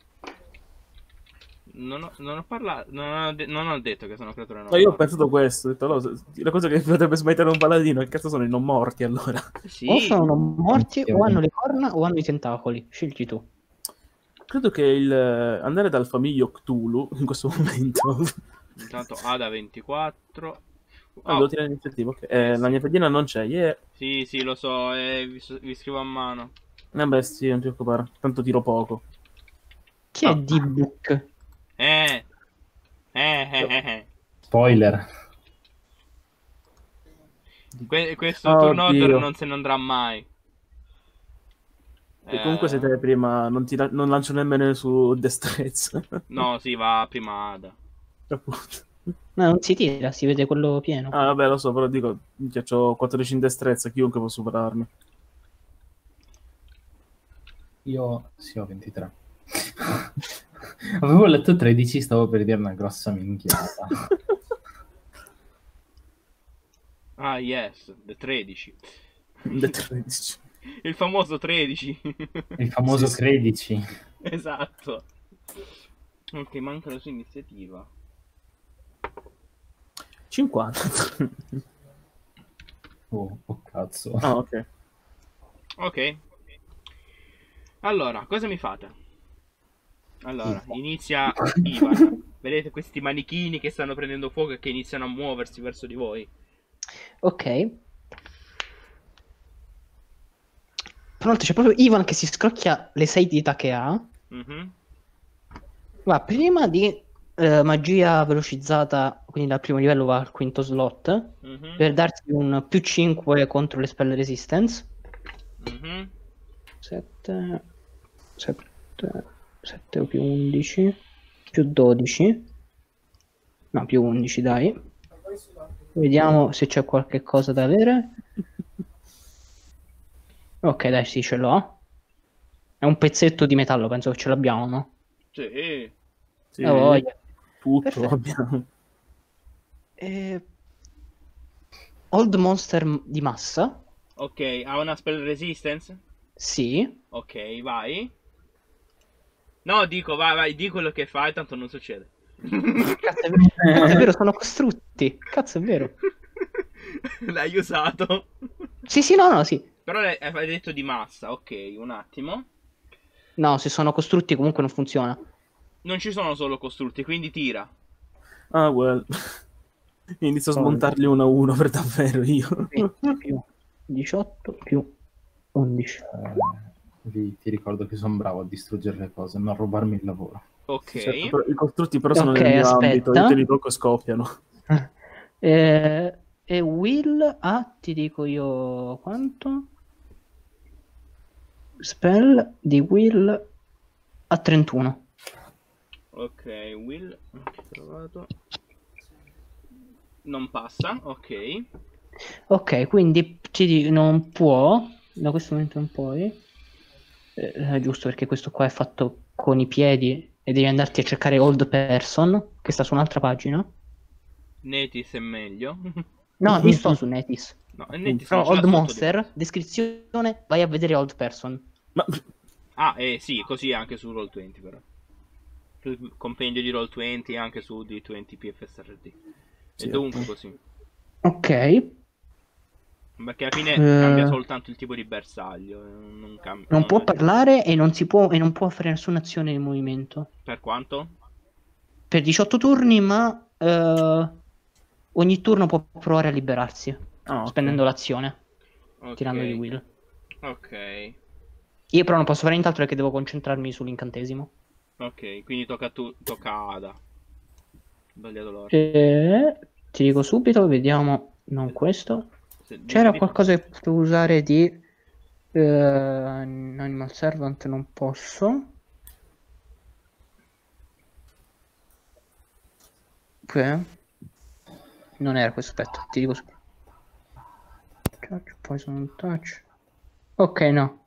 Non ho, non ho parlato, non ho, de- non ho detto che sono creature non
No, io ho
morte.
pensato questo, ho detto, allora, se- la cosa che potrebbe smettere un paladino, che cazzo sono i non morti allora?
Sì.
O sono morti,
Sì.
o hanno le corna, o hanno i tentacoli. Scegli tu.
Credo che il eh, andare dal famiglio Cthulhu in questo momento.
Intanto A da ventiquattro.
Ah,
Oh,
devo tirare l'iniziativa. ok. Eh, la mia pedina non c'è. Yeah.
sì, sì, lo so, eh, vi, so- vi scrivo a mano.
Vabbè, sì, non ti preoccupare. Tanto tiro poco.
Chi
Ah.
è D-Book?
Eh. Eh, eh, eh, eh.
Spoiler.
Que- questo
Oh,
turno order
Dio.
non se ne andrà mai.
E comunque
Eh,
siete prima, non, ti, la- non lancio nemmeno su destrezza.
No, si va prima Ada.
Appunto.
No, non si tira, si vede quello pieno.
Ah, vabbè, lo so, però dico, che ho quattordici in destrezza, chiunque può superarmi.
Io sì, ho ventitré. Avevo letto tredici, stavo per dire una grossa minchiata.
Ah, yes, the tredici.
De tredici.
Il famoso tredici.
Il famoso
Sì, sì.
tredici.
Esatto. Ok, manca la sua iniziativa.
cinquanta.
Oh, oh cazzo.
Ah, ok.
Ok. Allora, cosa mi fate? Allora, inizia Ivan. Vedete questi manichini che stanno prendendo fuoco e che iniziano a muoversi verso di voi.
Ok. Pronto, c'è proprio Ivan che si scrocchia le sei dita che ha.
Mhm.
Va, prima di eh, magia velocizzata, quindi dal primo livello va al quinto slot,
Mhm.
per darti un più cinque contro le spell resistance.
Mhm.
sette, sette, sette o più undici, più dodici. No, più undici, dai. Vediamo se c'è qualche cosa da avere. Ok, dai, sì, ce l'ho. È un pezzetto di metallo, penso che ce l'abbiamo, no?
Sì.
Sì,
Ah, voglia.
tutto
Perfetto.
abbiamo.
Eh, Old Monster m- di massa?
Ok, ha una spell resistance?
Sì.
Ok, vai. No, dico, vai, vai, di quello che fai, tanto non succede.
Cazzo, è vero, cazzo, è vero, sono costrutti. Cazzo, è vero.
L'hai usato.
Sì, sì, no, no, sì.
Però l'hai- hai detto di massa, ok, un attimo.
No, se sono costrutti comunque non funziona.
Non ci sono solo costrutti, quindi tira.
Ah, well. Inizio a smontarli uno a uno per davvero io.
venti più diciotto più undici.
Eh, vi- ti ricordo che sono bravo a distruggere le cose, non rubarmi il lavoro.
Ok.
Sì, certo, però i costrutti però sono
Ok,
nel mio
aspetta.
ambito, io te li tocco e scoppiano.
Eh, e Will ha, ti dico io quanto? Spell di Will a trentuno.
Ok, Will. Ok, trovato. Non passa, ok.
Ok, quindi ti dico, non può, da questo momento in poi, eh, è giusto perché questo qua è fatto con i piedi e devi andarti a cercare Old Person, che sta su un'altra pagina.
Netis è meglio.
No, io sto su Netis.
No, Netis
Però
non ce l'ha
Old
sotto di
Monster,
me.
descrizione, vai a vedere Old Person.
Ma
Ah, eh sì, così anche su Roll venti però. Sul compendio di Roll venti e anche su D venti P F S R D.
Sì,
E dovunque così.
Ok,
Perché alla fine
Eh.
cambia soltanto il tipo di bersaglio. eh, Non, cambia,
non
non
può
è-
parlare e non si può e non può fare nessuna azione di movimento.
Per quanto?
Per diciotto turni, ma eh, ogni turno può provare a liberarsi,
ah, ok.
spendendo l'azione,
Ok.
tirando di Will.
Ok.
Io però non posso fare nient'altro perché devo concentrarmi sull'incantesimo.
Ok, quindi tocca a tu, tocca a Ada. Sbagliato l'ora.
E ti dico subito, vediamo, non questo.
Se- di-
C'era
di-
qualcosa che potevo usare di eh, Animal Servant, non posso. Ok. Non era questo, aspetta, ti dico subito. Touch, poison touch. Ok, no.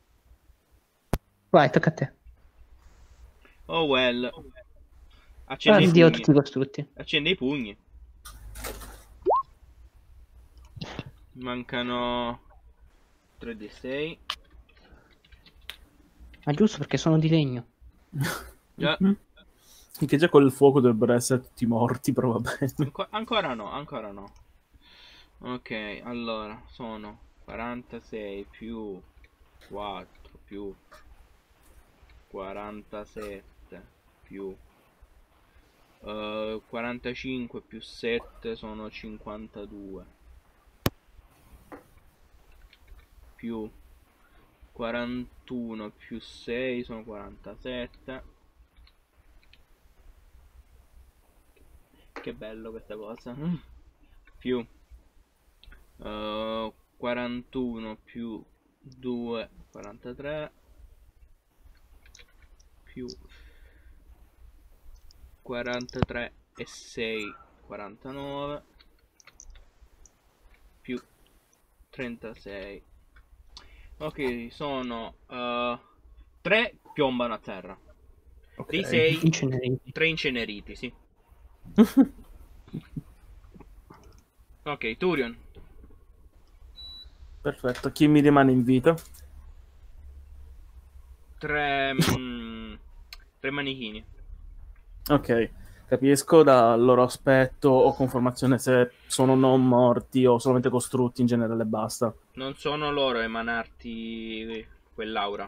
Vai, tocca a te.
Oh well. Accende i
Addio a
pugni.
tutti i costrutti.
Accende i pugni. Mancano tre d sei.
Ma giusto perché sono di legno.
Già.
Che già col fuoco dovrebbero essere tutti morti, però va bene.
Anco- ancora no, ancora no. Ok, allora sono quarantasei più quattro più quarantasette più eh, quarantacinque più sette sono cinquantadue più quarantuno più sei sono quarantasette. Che bello questa cosa. Più uh, quarantuno più due quarantatré più quarantatré e sei, quarantanove, più trentasei. Ok, sono uh, tre piombano a terra.
Ok.
Dei sei,
Inceneriti.
tre inceneriti, sì. Ok, Turion.
Perfetto, chi mi rimane in vita?
Tre, mm, tre manichini.
Ok, capisco dal loro aspetto o conformazione se sono non morti o solamente costrutti in generale basta.
Non sono loro a emanarti quell'aura.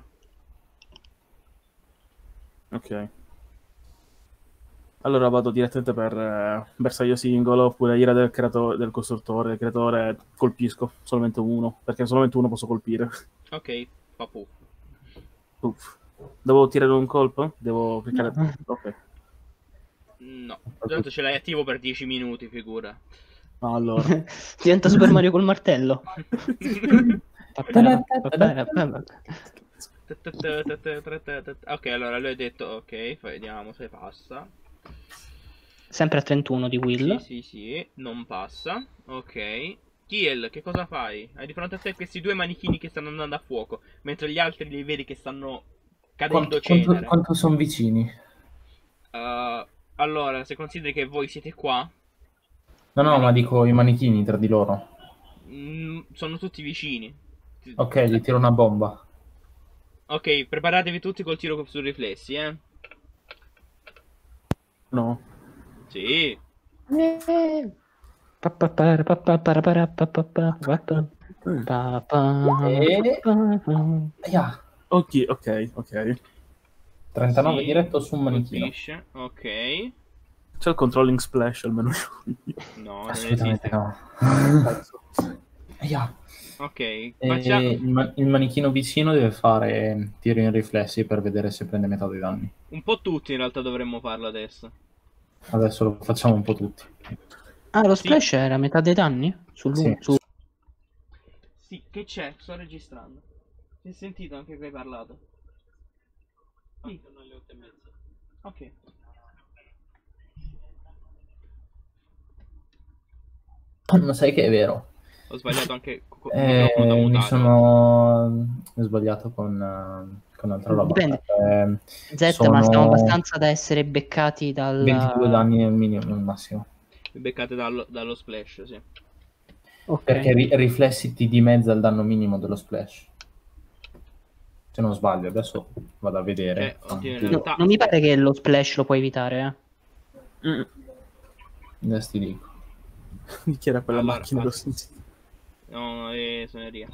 Ok. Allora vado direttamente per eh, bersaglio singolo, oppure ira del creatore, del costruttore, del creatore, colpisco, solamente uno, perché solamente uno posso colpire.
Ok, papu.
Uff. Devo tirare un colpo? Devo cliccare...
No.
Ok.
No, tanto ce l'hai attivo per dieci minuti, figura.
Allora.
Diventa Super Mario col martello.
Ok, allora lui ha detto ok, vediamo se passa.
Sempre a trentuno di Will.
Sì, sì, sì, non passa. Ok. Kiel, che cosa fai? Hai di fronte a te questi due manichini che stanno andando a fuoco, mentre gli altri li vedi che stanno cadendo
Quanto, quanto,
cenere.
quanto sono vicini?
Uh, allora, se consideri che voi siete qua,
No, no, ma dico i manichini tra di loro.
mm, sono tutti vicini.
Ok, gli tiro una bomba.
Ok, preparatevi tutti col tiro su riflessi, eh.
No.
Sì.
Yeah.
Ok, ok, ok.
trentanove
Sì,
diretto su un manichino.
colpisce. Ok.
C'è il controlling splash almeno.
No, non
Assolutamente
esiste.
no. Yeah.
Ok,
E
faccia...
il, ma- il manichino vicino deve fare tiro in riflessi per vedere se prende metà dei danni.
Un po' tutti in realtà dovremmo farlo adesso.
Adesso lo facciamo un po' tutti.
Ah, lo
Sì.
splash era metà dei danni? Sul
Sì.
su...
Sì, che c'è? Sto registrando. Si è sentito anche che hai parlato? Sì. Ok.
Ah, ma sai che è vero?
Ho sbagliato anche co- il
Eh,
microfono da
mi
mutare.
sono ho sbagliato con, eh, con altra roba.
Dipende.
Eh,
Z,
sono
ma siamo abbastanza da essere beccati dal...
ventidue danni al minimo, al massimo.
Mi beccate dallo, dallo splash, sì.
Ok.
Perché ri- riflessi ti dimezza il danno minimo dello splash. Se non sbaglio, adesso vado a vedere.
Eh, oddio, in
Ah,
realtà-
Non mi pare che lo splash lo puoi evitare, eh.
Mm.
adesso ti dico.
Chi era quella
Allora,
macchina che ho
as-
sentito?
No, è suoneria.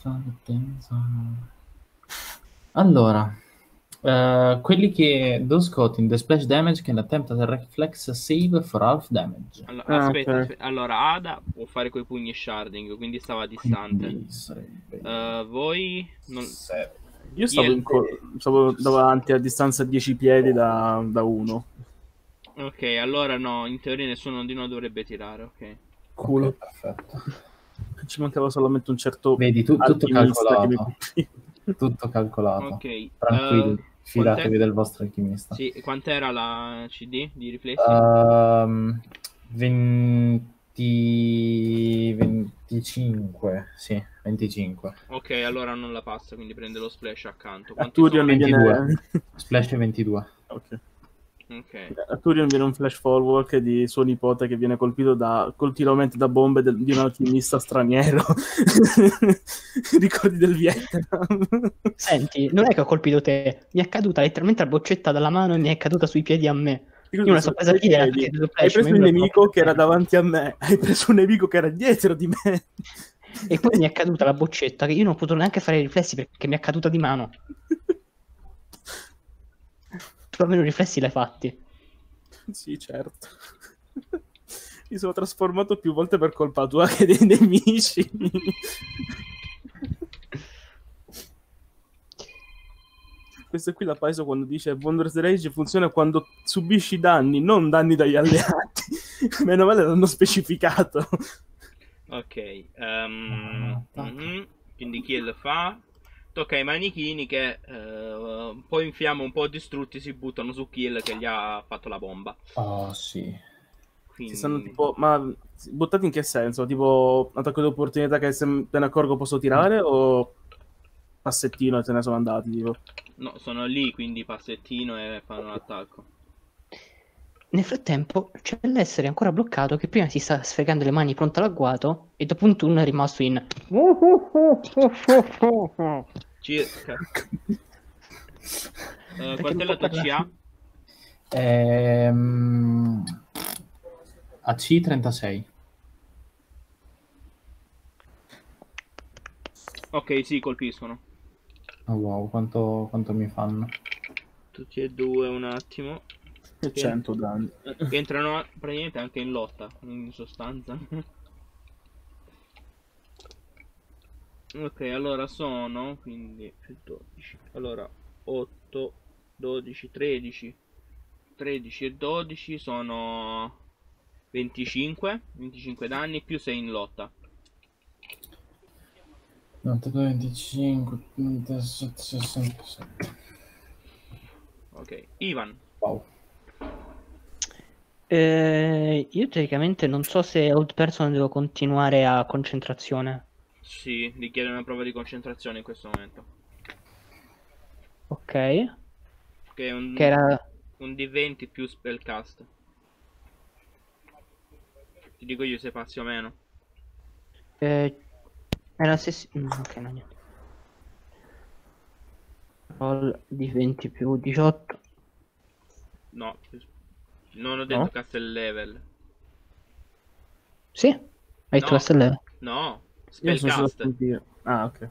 Allora, eh, quelli che those caught in the splash damage can attempt a reflex save for half damage.
Allora,
Ah,
aspetta,
ok.
aspetta. Allora, Ada può fare coi pugni sharding, quindi stava distante.
Quindi sarebbe
Uh, voi non...
sette.
Io stavo,
Io-
in co- stavo davanti a distanza dieci piedi da, da uno.
Ok, allora no, in teoria nessuno di noi dovrebbe tirare, ok.
Culo.
Ok, perfetto.
Ci mancava solamente un certo
Vedi, tu- tutto
alchimista che mi
calcolato.
colpiva.
Tutto calcolato.
Ok.
Tranquilli,
uh,
fidatevi
quant'è?
del vostro alchimista.
Sì, quant'era la C D di riflessi?
Ehm, venti venticinque, sì, venticinque.
Ok, allora non la passa, quindi prende lo splash accanto.
A
Quanti
Turion
sono?
viene...
ventidue. Splash ventidue.
Ok.
Ok.
A Turion viene un flash forward di suo nipote che viene colpito da continuamente da bombe del- di un alchimista straniero. Ricordi del Vietnam?
Senti, non è che ho colpito te, mi è caduta letteralmente la boccetta dalla mano e mi è caduta sui piedi a me. Io me la so presa
Ai
via,
piedi.
perché lo
Hai
flash,
preso
ma
un
io me la
nemico
so
che era
presa.
davanti a me, hai preso un nemico che era dietro di me.
E poi mi è caduta la boccetta che io non ho potuto neanche fare i riflessi perché mi è caduta di mano. Tu almeno i riflessi l'hai fatti.
Sì, certo. Mi sono trasformato più volte per colpa tua che dei nemici. Questo qui l'ha preso quando dice Wondrous Rage funziona quando subisci danni, non danni dagli alleati. Meno male l'hanno specificato.
Ok. ehm, mhm. Quindi chi lo fa? tocca ai manichini che eh, un po' in fiamme, un po' distrutti, si buttano su Kill che gli ha fatto la bomba.
Oh, sì.
Quindi...
Si stanno tipo, ma buttati in che senso? Tipo attacco di opportunità che se me ne accorgo posso tirare o passettino e se ne sono andati tipo?
No, sono lì, quindi passettino e fanno l'attacco.
Nel frattempo c'è l'essere ancora bloccato che prima si sta sfregando le mani pronto all'agguato e dopo un turno è rimasto in...
Circa. Uh,
Perché
quant'è
non
la
può
tua C A?
Ehm... A C trentasei.
Ok, sì, colpiscono.
Oh, wow, quanto, quanto mi fanno?
Tutti e due, un attimo.
E cento danni.
Che entrano praticamente anche in lotta, in sostanza. Ok, allora sono, quindi più dodici. Allora, otto, dodici, tredici. tredici e dodici sono venticinque. venticinque danni più sei in lotta.
novantadue, venticinque, ventisette, sessantasette.
Ok, Ivan.
Wow.
Eh, io teoricamente non so se Old Person devo continuare a concentrazione.
Sì, richiede una prova di concentrazione in questo momento.
Ok.
Che è un,
Che era...
un D venti più spellcast. Ti dico io se passi o meno.
Eh, era stessi... mm, ok, no, niente. Roll di venti più diciotto.
No, non ho detto
No?
castle level.
Sì? Hai detto
No,
questa è leva.
no,
Io sono solo
spellcast.
sul dire. Ah, ok.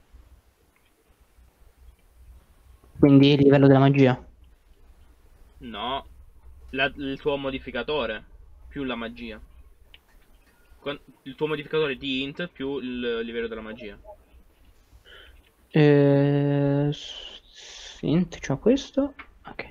Quindi il livello della magia.
No, la- il tuo modificatore più la magia. Quan- Il tuo modificatore di int più il livello della magia.
Eh... Senti, c'ho questo. Ok.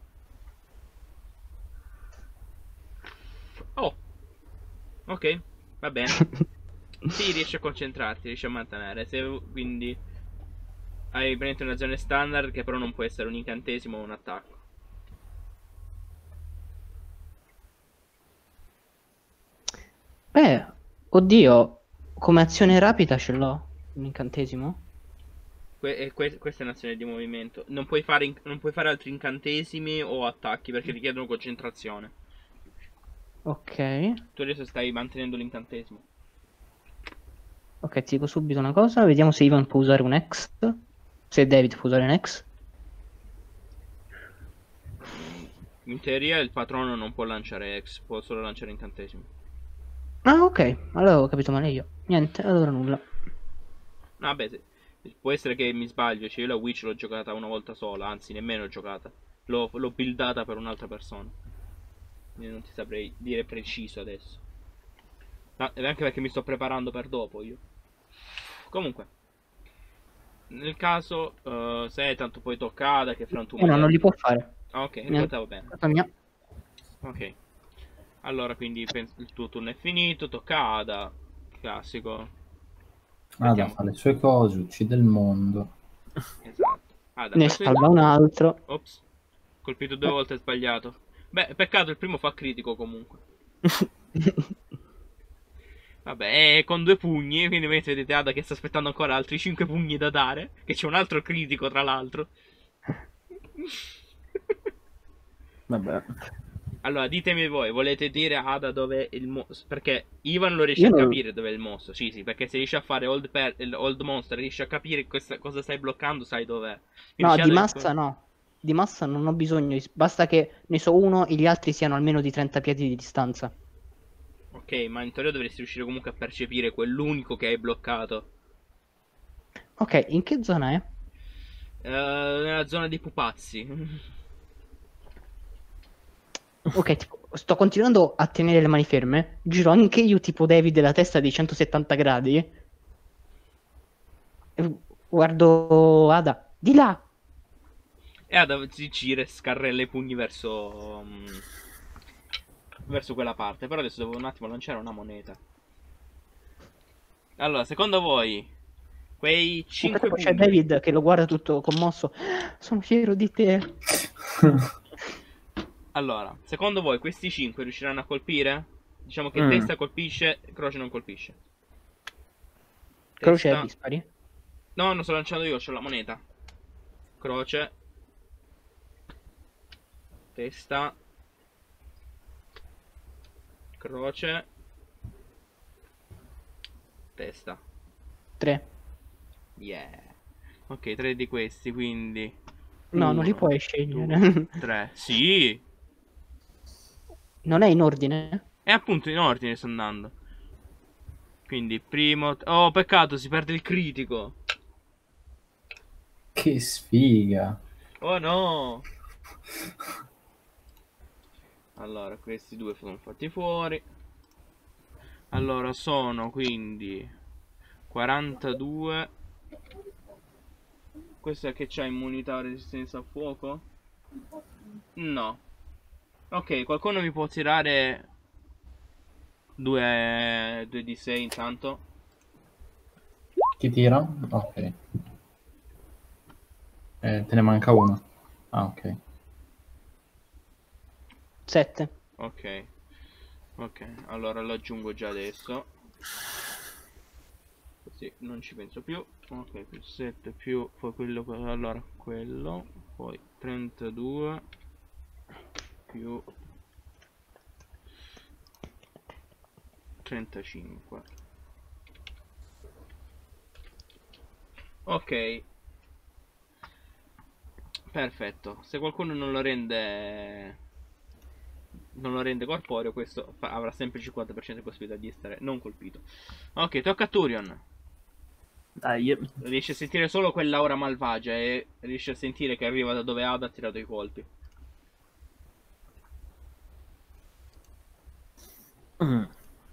Oh, ok, va bene. Sì, riesci a concentrarti, riesci a mantenere. Se, quindi hai praticamente una zona standard che però non può essere un incantesimo o un attacco.
Eh, oddio, come azione rapida ce l'ho. Un incantesimo?
Que- e que- questa è un'azione di movimento. Non puoi fare, in- non puoi fare altri incantesimi o attacchi perché richiedono concentrazione.
Ok.
Tu adesso stai mantenendo l'incantesimo.
Ok, ti dico subito una cosa. Vediamo se Ivan può usare un X. Se David può usare un X.
In teoria il patrono non può lanciare ex, può solo lanciare incantesimi.
Ah, ok. Allora ho capito male io. Niente, allora nulla.
No, vabbè, se- può essere che mi sbaglio, cioè io la Witch l'ho giocata una volta sola, anzi nemmeno l'ho giocata. L'ho, l'ho buildata per un'altra persona. Quindi non ti saprei dire preciso adesso. Ma ed anche perché mi sto preparando per dopo io. Comunque, nel caso, eh, se tanto poi toccata che
Eh no, non li può fare.
Ah, ok,
Niente.
ricordavo bene.
Colpa mia.
Ok. Allora, quindi penso- il tuo turno è finito, tocca Ada. Classico.
Ada
Mettiamo-
fa le sue cose, uccide il mondo.
Esatto. Ada,
Ne
questo è-
salva un altro.
Ops. Colpito due volte, sbagliato. Beh, peccato, il primo fa critico comunque. Vabbè, è con due pugni, quindi vedete Ada che sta aspettando ancora altri cinque pugni da dare. Che c'è un altro critico, tra l'altro.
Vabbè.
Allora, ditemi voi, volete dire a Ada dove è il mostro? Perché Ivan lo riesce
Io
a
non-
capire dove è il mostro. Sì, sì, perché se riesci a fare Old, per- il old Monster, riesci a capire questa- cosa stai bloccando, sai dov'è. Quindi
No,
c'è
di
Ada-
massa no. Di massa non ho bisogno. Basta che ne so uno e gli altri siano almeno di trenta piedi di distanza.
Ok, ma in teoria dovresti riuscire comunque a percepire quell'unico che hai bloccato.
Ok, in che zona è?
Eh, nella zona dei pupazzi.
Ok, tipo, sto continuando a tenere le mani ferme. Giro anche io tipo David la testa di centosettanta gradi. E guardo Ada. Di là!
E Ada si gira e scarrella i pugni verso. mm, verso quella parte. Però adesso devo un attimo lanciare una moneta. Allora, secondo voi, Quei cinque
Poi c'è
punti.
David che lo guarda tutto commosso. Sono fiero di te.
Allora, secondo voi questi cinque riusciranno a colpire? Diciamo che
Mm.
testa colpisce, croce non colpisce.
Croce
Testa-
è dispari.
No, non sto lanciando io, c'ho la moneta. Croce. Testa. Croce. Testa.
tre.
Yeah. Ok, tre di questi, quindi...
No, non li
Uno,
puoi scegliere.
due, tre. Sì!
Non è in ordine?
E appunto in ordine sto andando. Quindi primo... Oh, peccato, si perde il critico.
Che sfiga.
Oh no! Allora, questi due sono fatti fuori. Allora, sono quindi quarantadue. Questo è che c'ha immunità o resistenza a fuoco? No. Ok, qualcuno mi può tirare due di sei intanto?
Chi tira? Ok. Eh, te ne manca uno. Ah, ok.
sette.
Ok. Ok, allora lo aggiungo già adesso. Così non ci penso più. Ok, più sette più poi quello, allora quello, poi trentadue più trentacinque. Ok. Perfetto. Se qualcuno non lo rende non lo rende corporeo, questo fa- avrà sempre il cinquanta per cento di possibilità di essere non colpito. Ok, tocca a Turion.
Dai.
Riesce a sentire solo quell'aura malvagia e riesce a sentire che arriva da dove Ada ha tirato i colpi.
Mm.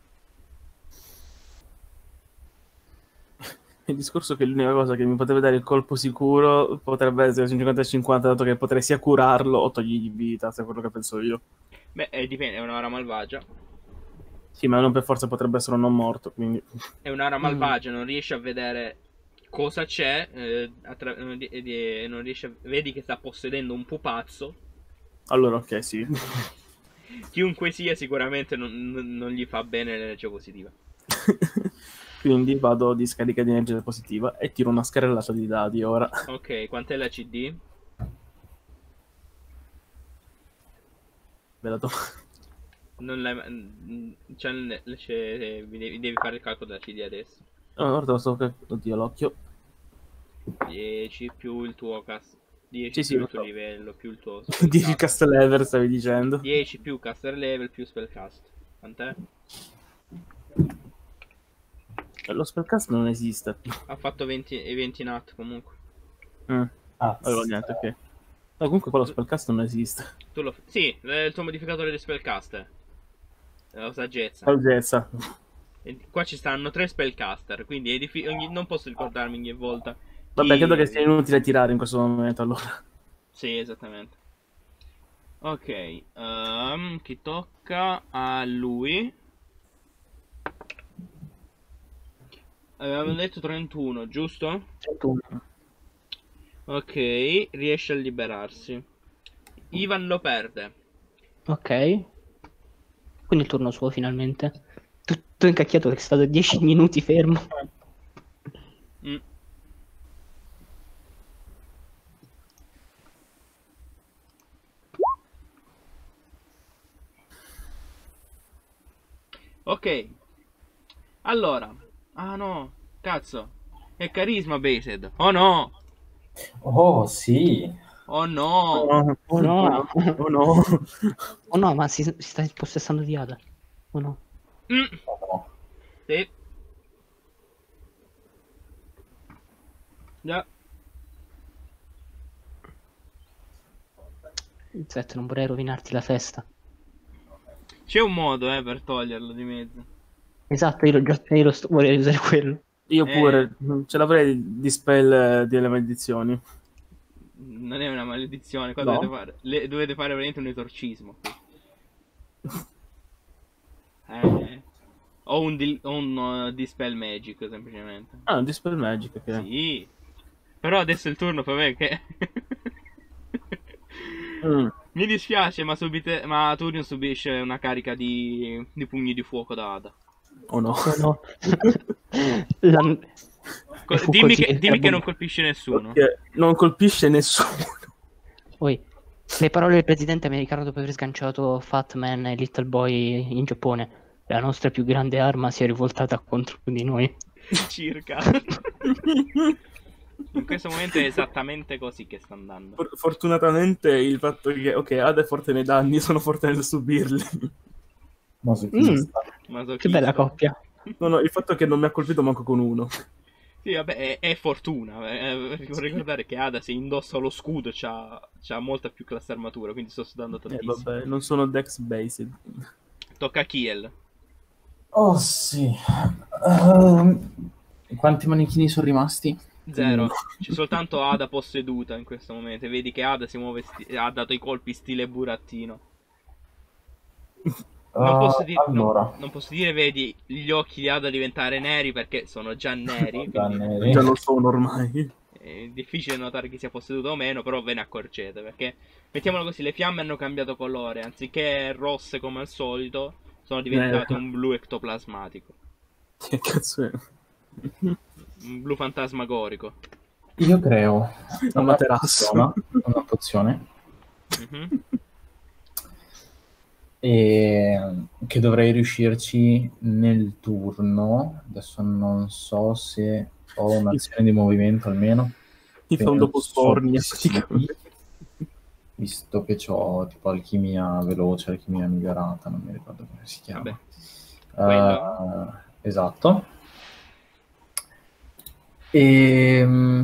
Il discorso è che l'unica cosa che mi potrebbe dare il colpo sicuro potrebbe essere un cinquanta e cinquanta, dato che potrei sia curarlo o togliergli vita, se è quello che penso io.
Beh, eh, dipende, è un'aura malvagia.
Sì, ma non per forza potrebbe essere un non morto, quindi...
È un'aura malvagia, non riesce a vedere cosa c'è, eh, attra- eh, di- di- non riesce a... vedi che sta possedendo un pupazzo.
Allora, ok, sì.
Chiunque sia sicuramente non, non- non gli fa bene l'energia positiva.
Quindi vado di scarica di energia positiva e tiro una scarrellata di dadi ora.
Ok, quant'è la C D?
Ve la do.
Non l'hai... mm, c'è nel- c'è- vi devi, devi fare il calcolo della C D adesso.
Oh, guarda, sto... Oddio, l'occhio.
dieci più il tuo cast... dieci
Sì, sì,
più
lo
il tuo
so.
livello più il tuo
Dici
spellcast.
cast lever, stavi dicendo.
dieci più caster level più spellcast. Quant'è?
Lo spellcast non esiste.
Ha fatto venti, e venti nat comunque.
Mm.
Ah,
Allora, niente, ok. No, comunque qua lo spellcast non esiste.
Tu lo... Sì, è il tuo modificatore di spellcaster. La saggezza.
Saggezza.
E qua ci stanno tre spellcaster, quindi è diffi- ogni... non posso ricordarmi ogni volta.
Vabbè,
chi-
credo che sia inutile tirare in questo momento, allora.
Sì, esattamente. Ok, ehm, chi tocca? A lui. Avevamo detto trentuno, giusto?
trentuno.
Ok, riesce a liberarsi. Ivan lo perde.
Ok. Quindi il turno suo finalmente. Tutto incacchiato perché è stato dieci minuti fermo.
Mm. Ok. Allora. Ah no. Cazzo. È carisma based. Oh no.
oh, sì.
Oh no.
Oh, oh,
No.
no. Oh no.
Oh no, ma si, si sta impossessando di Ada. Oh no.
Mm.
No.
Sì. Già.
Zet, non vorrei rovinarti la festa.
C'è un modo, eh, per toglierlo di mezzo.
Esatto, io, lo, già- io lo sto, vorrei usare quello.
Io
Eh.
pure, ce l'avrei di spell eh, delle maledizioni.
Non è una maledizione. Qua
No.
dovete fare. Le, dovete fare veramente un esorcismo. qui. Eh. Ho un, dil- ho un uh, Dispel Magic, semplicemente.
Ah, un Dispel Magic, ok.
Sì. Però adesso è il turno per me che...
Mm.
Mi dispiace, ma, subite... ma Turion subisce una carica di... di pugni di fuoco da Ada.
Oh no.
Oh no. La-
Co-
e fu
dimmi
così
che, dimmi che
Trabun-
non colpisce nessuno.
Perché non colpisce nessuno.
Poi, le parole del presidente mi ricordano dopo aver sganciato Fat Man e Little Boy in Giappone. La nostra più grande arma si è rivoltata contro di noi.
Circa. In questo momento è esattamente così che sta andando.
For- fortunatamente il fatto che, ok, Ada è forte nei danni, sono forte nel subirli.
Masochista.
Masochista.
Che bella coppia.
No, no, il fatto è che non mi ha colpito manco con uno.
Sì, vabbè, è, è fortuna. Eh, devo ricordare che Ada, se indossa lo scudo, c'ha, c'ha molta più classe armatura, quindi sto sudando
Eh,
tantissimo.
vabbè, non sono dex based.
Tocca a Kiel.
Oh sì. Ehm, quanti manichini sono rimasti?
Zero.
Mm.
C'è soltanto Ada posseduta in questo momento. E vedi che Ada si muove, sti- ha dato i colpi stile burattino. Non
Uh,
posso, dire, non-
allora,
non posso dire, vedi gli occhi di Ada diventare neri perché sono già neri.
Già
quindi
neri.
Già lo sono ormai.
è difficile notare chi sia posseduto o meno, però ve ne accorgete. Perché, mettiamolo così, le fiamme hanno cambiato colore. Anziché rosse come al solito, sono diventate
Eh.
un blu ectoplasmatico.
Che cazzo è?
Un blu fantasmagorico.
io creo
Un
una
materasso.
pozione, una pozione
Mhm.
e che dovrei riuscirci nel turno. Adesso non so se ho un'azione di movimento almeno.
Ti fa un dopo
Penso
spornia,
di sì,
praticamente.
visto che ho tipo alchimia veloce, alchimia migliorata, non mi ricordo come si chiama.
Vabbè.
Eh, esatto. E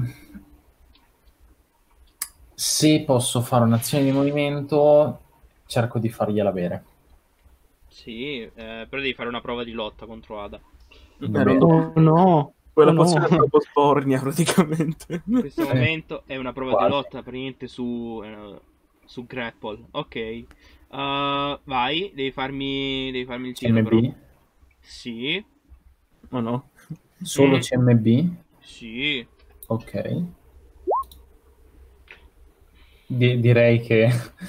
se posso fare un'azione di movimento, cerco di fargliela bere.
Sì, eh, però devi fare una prova di lotta contro Ada.
Va
Era un
bene.
dopo-
Oh no.
Quella
Oh, no.
pozione è dopo spornia, praticamente.
In questo
Eh,
momento è una prova
quasi.
di lotta praticamente su, eh, su grapple. Ok. Uh, vai, devi farmi, devi farmi il tiro però.
C M B?
Sì,
Oh no.
Solo
Mm.
C M B?
sì.
Ok. Di- direi che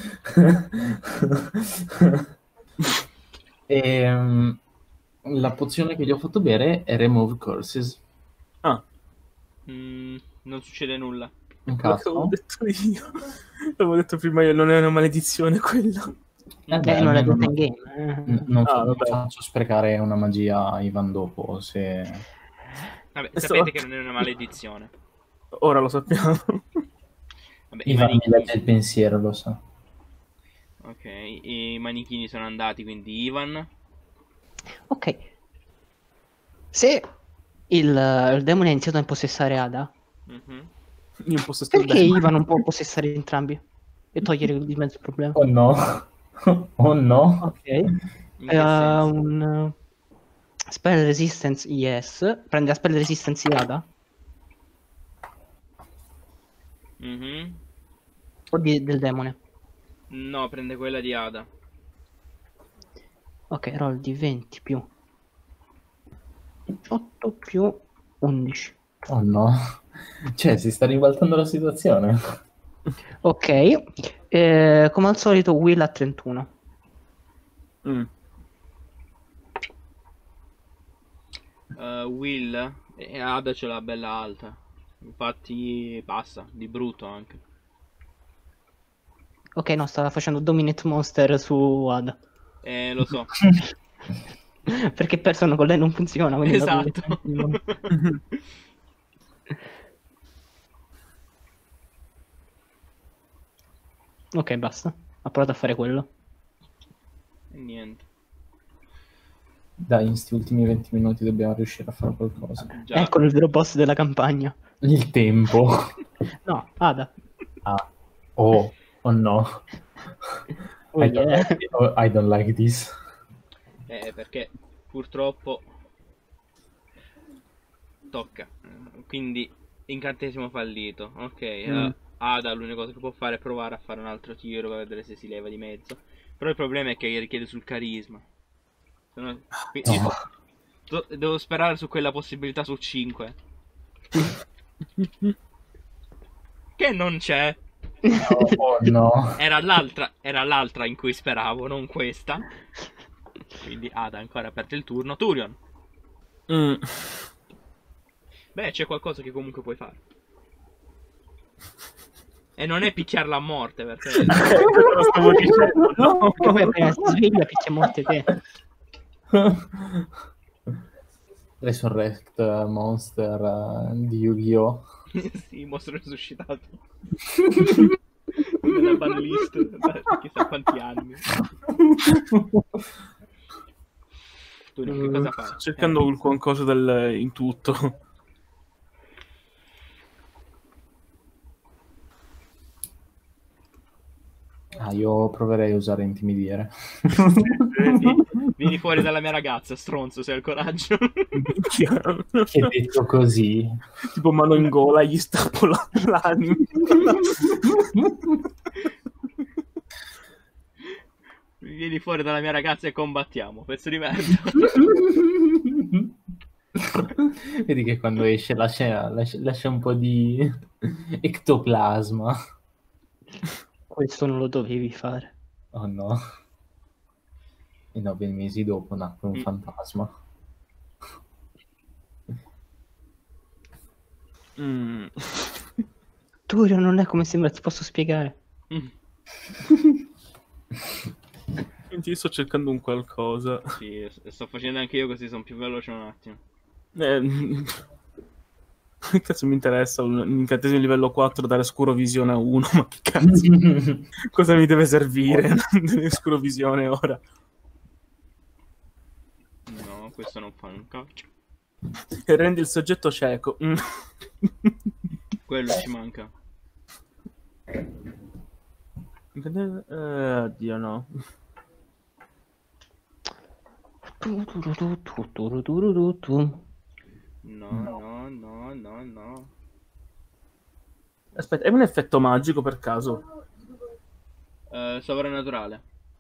Ehm, la pozione che gli ho fatto bere è Remove Curses.
Ah,
Mm, non succede nulla.
Un
quello che avevo
caso.
detto io. L'avevo detto prima io, non è una maledizione quella.
Eh
Eh,
beh,
non l'ha
almeno
detto in
non,
game.
n- non
Ah,
fa- non
vabbè.
faccio sprecare una magia a Ivan dopo. Se...
Vabbè,
E
sapete
sto-
che non è una maledizione.
Ora lo sappiamo.
Vabbè, i
Ivan mi
manichini.
legge il pensiero, lo sa.
Ok, i manichini sono andati, quindi Ivan.
Ok. Se il, il demone ha iniziato a impossessare Ada,
Mhm.
Io posso stare
perché
bene.
Ivan non può possessare entrambi? E togliere di mezzo il problema?
Oh no. Oh no.
Ok.
In che
Eh,
senso?
un uh, spell resistance yes. Prende la spell resistance di Ada
Mhm.
o di- del demone?
No, prende quella di Ada.
Ok, roll di venti più otto più undici.
Oh no. Cioè, si sta ribaltando la situazione.
Ok. Eh, come al solito Will a trentuno.
Mm.
Uh, Will e Ada ce l'ha bella alta. Infatti passa, di brutto anche.
Ok, no, stava facendo Dominate Monster su Ada.
Eh, lo so.
Perché persona con lei non funziona, quindi la
Esatto.
vuole- Ok, basta. Ha provato a fare quello.
E niente.
Dai, in questi ultimi venti minuti dobbiamo riuscire a fare qualcosa.
Già.
Ecco il vero boss della campagna.
Il tempo.
No, Ada.
Ah. Oh. Oh no.
Oh,
I, don't
yeah.
like, oh, I don't like this.
Eh, perché purtroppo tocca. Quindi incantesimo fallito. Ok, eh,
Mm.
Ada l'unica cosa che può fare è provare a fare un altro tiro per vedere se si leva di mezzo. Però il problema è che richiede sul carisma. Se no- qui-
No.
io, Do- devo sperare su quella possibilità su cinque. Che non c'è.
Oh no.
Era l'altra, era l'altra in cui speravo, non questa. Quindi Ada ancora aperto il turno. Turion.
Mm.
Beh, c'è qualcosa che comunque puoi fare. E non è picchiarla a morte, perché...
Lo stavo dicendo, no?
Perché poi appena si sveglia picchia morte te.
Resurrect Monster uh, di Yu-Gi-Oh!
Sì, mostro risuscitato. Nella banlist da chissà quanti anni. Turion, che cosa fai?
Sto cercando il qualcosa del in tutto.
Ah, io proverei a usare intimidire.
Vieni, vieni fuori dalla mia ragazza, stronzo, se hai il coraggio.
Che detto così.
Tipo mano in gola, gli stappo la- l'anima.
Vieni fuori dalla mia ragazza e combattiamo, pezzo di merda.
Vedi che quando esce lascia, lascia, lascia un po' di ectoplasma.
Questo non lo dovevi fare.
Oh no. E nove mesi dopo nacque un
Mm.
fantasma.
Mm.
Turio non è come sembra, ti posso spiegare.
Mm.
Quindi sto cercando un qualcosa.
Sì, sto facendo anche io così sono più veloce un attimo.
Eh, che cazzo mi interessa un un incantesimo livello quattro dare scuro visione a uno? Ma che cazzo? Cosa mi deve servire? Scuro visione ora.
No, questo non fa un cacchio.
E rendi il soggetto cieco. Mm.
Quello ci manca.
Eh, oddio no.
Tu, tu, tu, tu, tu, tu, tu, tu, tu.
No, no, no, no, no.
Aspetta, è un effetto magico per caso?
Eh, sovrannaturale.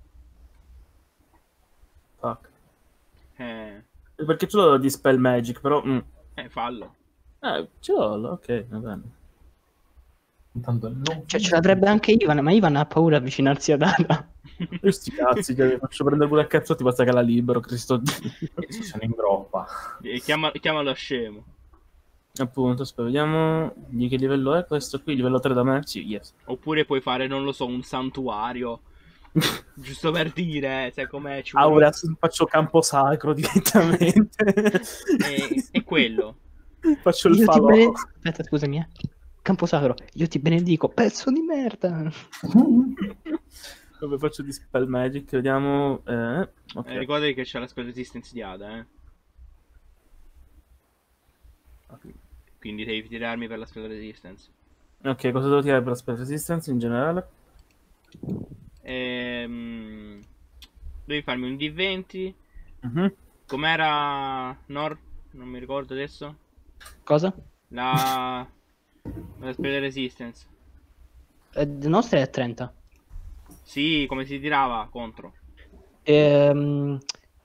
Fuck.
Eh,
Perché ce l'ho di Spell Magic, però... mm.
eh, fallo.
Eh, ce l'ho, ok, va bene.
Intanto non
Cioè, ce l'avrebbe anche Ivan, ma Ivan ha paura di avvicinarsi ad Ada.
Io sti cazzi, che mi faccio prendere pure a cazzotti, basta che la libero, Cristo Dio.
ci sono in groppa.
E chiama, chiamalo scemo.
Appunto, aspetta, vediamo di che livello è questo qui, livello tre da me? Sì, yes.
Oppure puoi fare, non lo so, un santuario. Giusto per dire, sai com'è? Ci vuole-
Aura, faccio campo sacro direttamente.
È, è quello.
Faccio il
Io ti
falò.
bene... Aspetta, scusami, eh. Camposacro, io ti benedico, pezzo di merda.
Dove faccio di Spell Magic, vediamo... Eh, ok.
Eh, ricordati che c'è la spell resistance di Ada, eh. Quindi devi tirarmi per la spell resistance.
Ok, cosa devo tirare per la Spell Resistance in generale?
Ehm... Devi farmi un D venti.
Mhm.
Com'era Nor? Non mi ricordo adesso.
Cosa?
La... La spell resistance.
Eh, la nostra è a trenta.
Sì, come si tirava contro.
Ehm,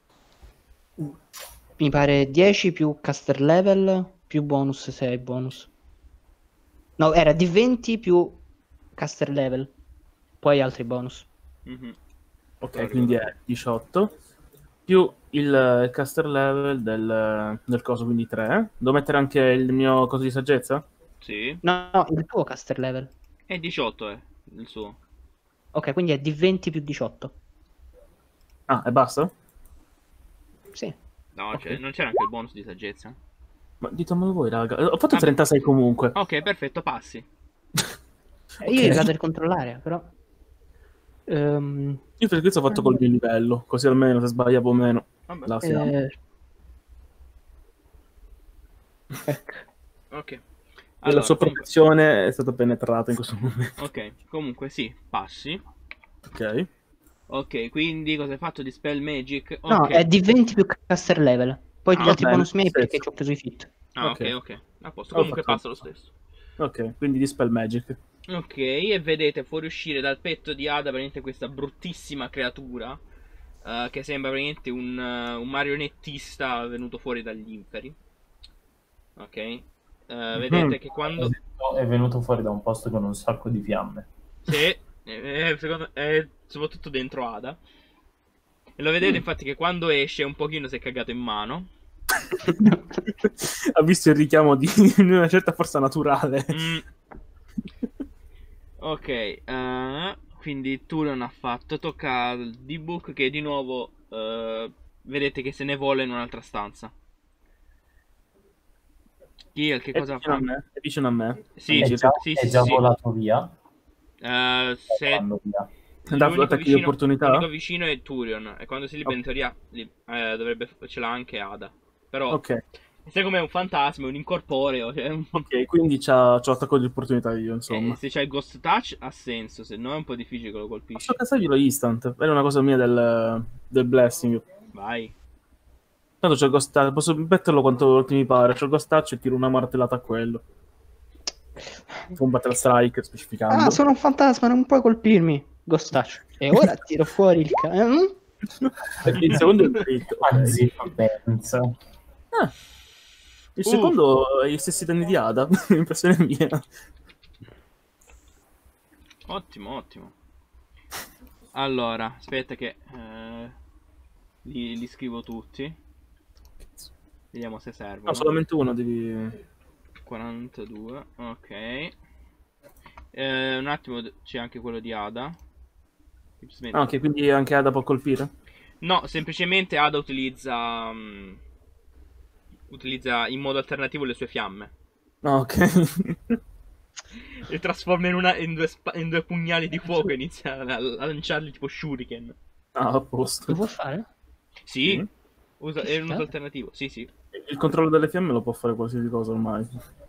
mi pare dieci più caster level più bonus se hai bonus. No, era di venti più caster level, poi altri bonus.
Mhm.
Ok, quindi è diciotto. Più il eh, caster level del, del coso, quindi tre. Devo mettere anche il mio coso di saggezza?
Sì.
No, no, il tuo caster level.
E diciotto è il suo.
Ok, quindi è di venti più diciotto.
Ah, e basta?
Sì.
No,
Ok.
cioè, non c'era anche il bonus di saggezza?
Ma ditemelo voi, raga. Ho fatto
Ah,
trentasei comunque.
Ok, perfetto, passi.
E io
Ok.
vado a controllare, però. Ehm,
Io per questo ho fatto col mio livello, così almeno se sbagliavo meno.
Vabbè.
La siamo.
eh, ecco.
Ok.
la
Allora,
sua
comunque,
protezione è stata penetrata in questo momento.
ok, comunque sì, passi.
Ok.
Ok, quindi cosa hai fatto di spell magic? Ok.
No, è di venti più caster level. Poi
Ah,
gli altri
va bene,
bonus miei perché
stesso.
ci ho preso i fit.
Ah,
ok.
ok, ok. A posto.
Ho
Comunque
fatto-
passa lo stesso.
Ok, quindi di Spell Magic.
Ok, e vedete fuoriuscire dal petto di Ada praticamente questa bruttissima creatura uh, che sembra praticamente un, uh, un marionettista venuto fuori dagli inferi. Ok? Uh, vedete che quando...
È venuto fuori da un posto con un sacco di fiamme.
Sì, è, secondo, è soprattutto dentro Ada. E lo vedete
Mm.
infatti che quando esce un pochino si è cagato in mano.
Ha visto il richiamo di una certa forza naturale.
Mm. Ok, eh, quindi Turion ha fatto. Tocca al D-Book che di nuovo eh, vedete che se ne vola in un'altra stanza. Kiel che
È
cosa
vicino
fa?
a me. È vicino a me.
Sì,
è
sì,
già,
sì,
è
sì,
già
sì.
volato via.
Eh,
Sta
se
volando via.
È dato
l'unico
attacchi di
vicino,
opportunità?
l'unico vicino è Turion. E quando si libera in
Ok.
teoria li- eh, dovrebbe, ce l'ha anche Ada. Però,
Ok,
sai com'è un fantasma, è un incorporeo. Cioè, un-
ok, quindi c'ha, c'ho attacco di opportunità io, insomma.
eh, se c'hai il Ghost Touch ha senso, se no è un po' difficile che lo colpisci.
Posso cazzarglielo instant, era una cosa mia del, del blessing.
Vai.
Tanto c'è il ghost touch, posso metterlo quanto volte mi pare. C'è il ghost touch e tiro una martellata a quello. Con battle strike, specificando.
Ah, sono un fantasma, non puoi colpirmi. Ghost touch. E ora tiro fuori il ca... eh?
Perché il secondo è il crit, ok.
Anzi, pensa.
Ah, il
Uh.
secondo ha gli stessi danni di Ada, impressione mia.
Ottimo, ottimo. Allora, aspetta che eh, li, li scrivo tutti. Vediamo se servono.
No, solamente uno devi...
quarantadue, ok. Eh, un attimo, c'è anche quello di Ada.
Ah, ok, quindi anche Ada può colpire?
No, semplicemente Ada utilizza mm, utilizza in modo alternativo le sue fiamme.
Ah, ok.
Le trasforma in, una, in, due, spa- in due pugnali di fuoco e inizia a, a lanciarli tipo shuriken.
Ah, a posto.
Lo può fare?
Sì,
Sì.
usa, è un uso alternativo. Sì, sì.
Il controllo delle fiamme lo può fare qualsiasi cosa ormai.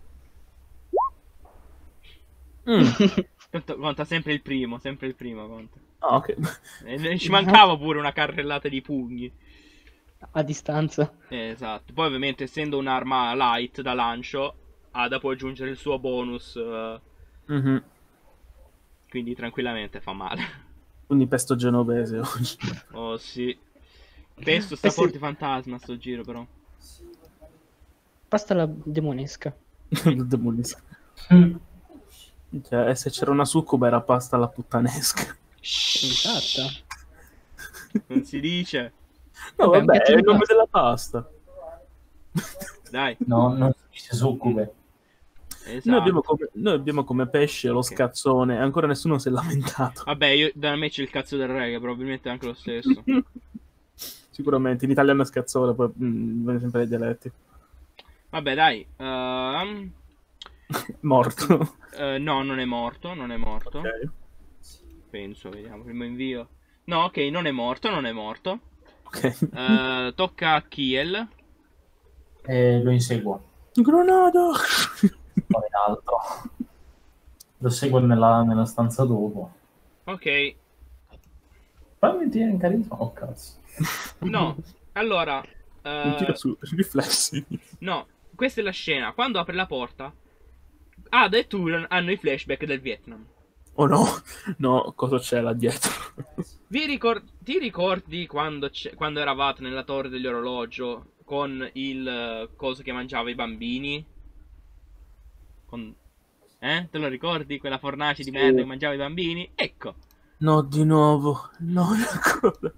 Mm.
Conta, conta sempre il primo, sempre il primo conta.
Ah, ok.
E ci mancava pure una carrellata di pugni.
A distanza.
Eh, esatto. Poi ovviamente essendo un'arma light da lancio, Ada può aggiungere il suo bonus. eh,
Mhm.
quindi tranquillamente fa male.
Quindi pesto genovese oggi.
Oh sì. Pesto sta
Eh sì.
forte fantasma sto giro però.
Basta la demonesca.
Demonisco. Cioè, se c'era una succuba era pasta alla puttanesca.
Esatto.
Non si dice.
No,
Vabbè, un
vabbè,
piatto
è
di
il nome
pasta.
della pasta.
Dai.
No, non si dice succube.
Esatto.
Noi abbiamo, come, noi abbiamo come pesce lo
Ok.
scazzone, ancora nessuno si è lamentato.
Vabbè, io, da me c'è il cazzo del re, che probabilmente è anche lo stesso.
Sicuramente, in italiano è scazzone, poi mm, vengono sempre i dialetti.
Vabbè, dai. ehm,
Morto.
eh, no, non è morto, non è morto.
Ok.
Penso, vediamo, primo invio. No, ok, non è morto, non è morto.
Ok.
Eh, tocca a Kiel.
E lo inseguo.
Granada!
Poi in alto. Lo seguo nella, nella stanza dopo.
Ok.
Poi mi tira in carisma. Oh cazzo.
No, allora...
Non tira
eh,
su, riflessi.
no, questa è la scena. Quando apre la porta, Ada e Turan hanno i flashback del Vietnam.
Oh no, no, cosa c'è là dietro?
Vi ricor- ti ricordi quando, c'è- quando eravate nella torre dell'orologio con il eh, coso che mangiava i bambini? Con... Eh? Te lo ricordi? Quella fornace di
Sì.
merda che mangiava i bambini? Ecco.
No, di nuovo. No, ancora.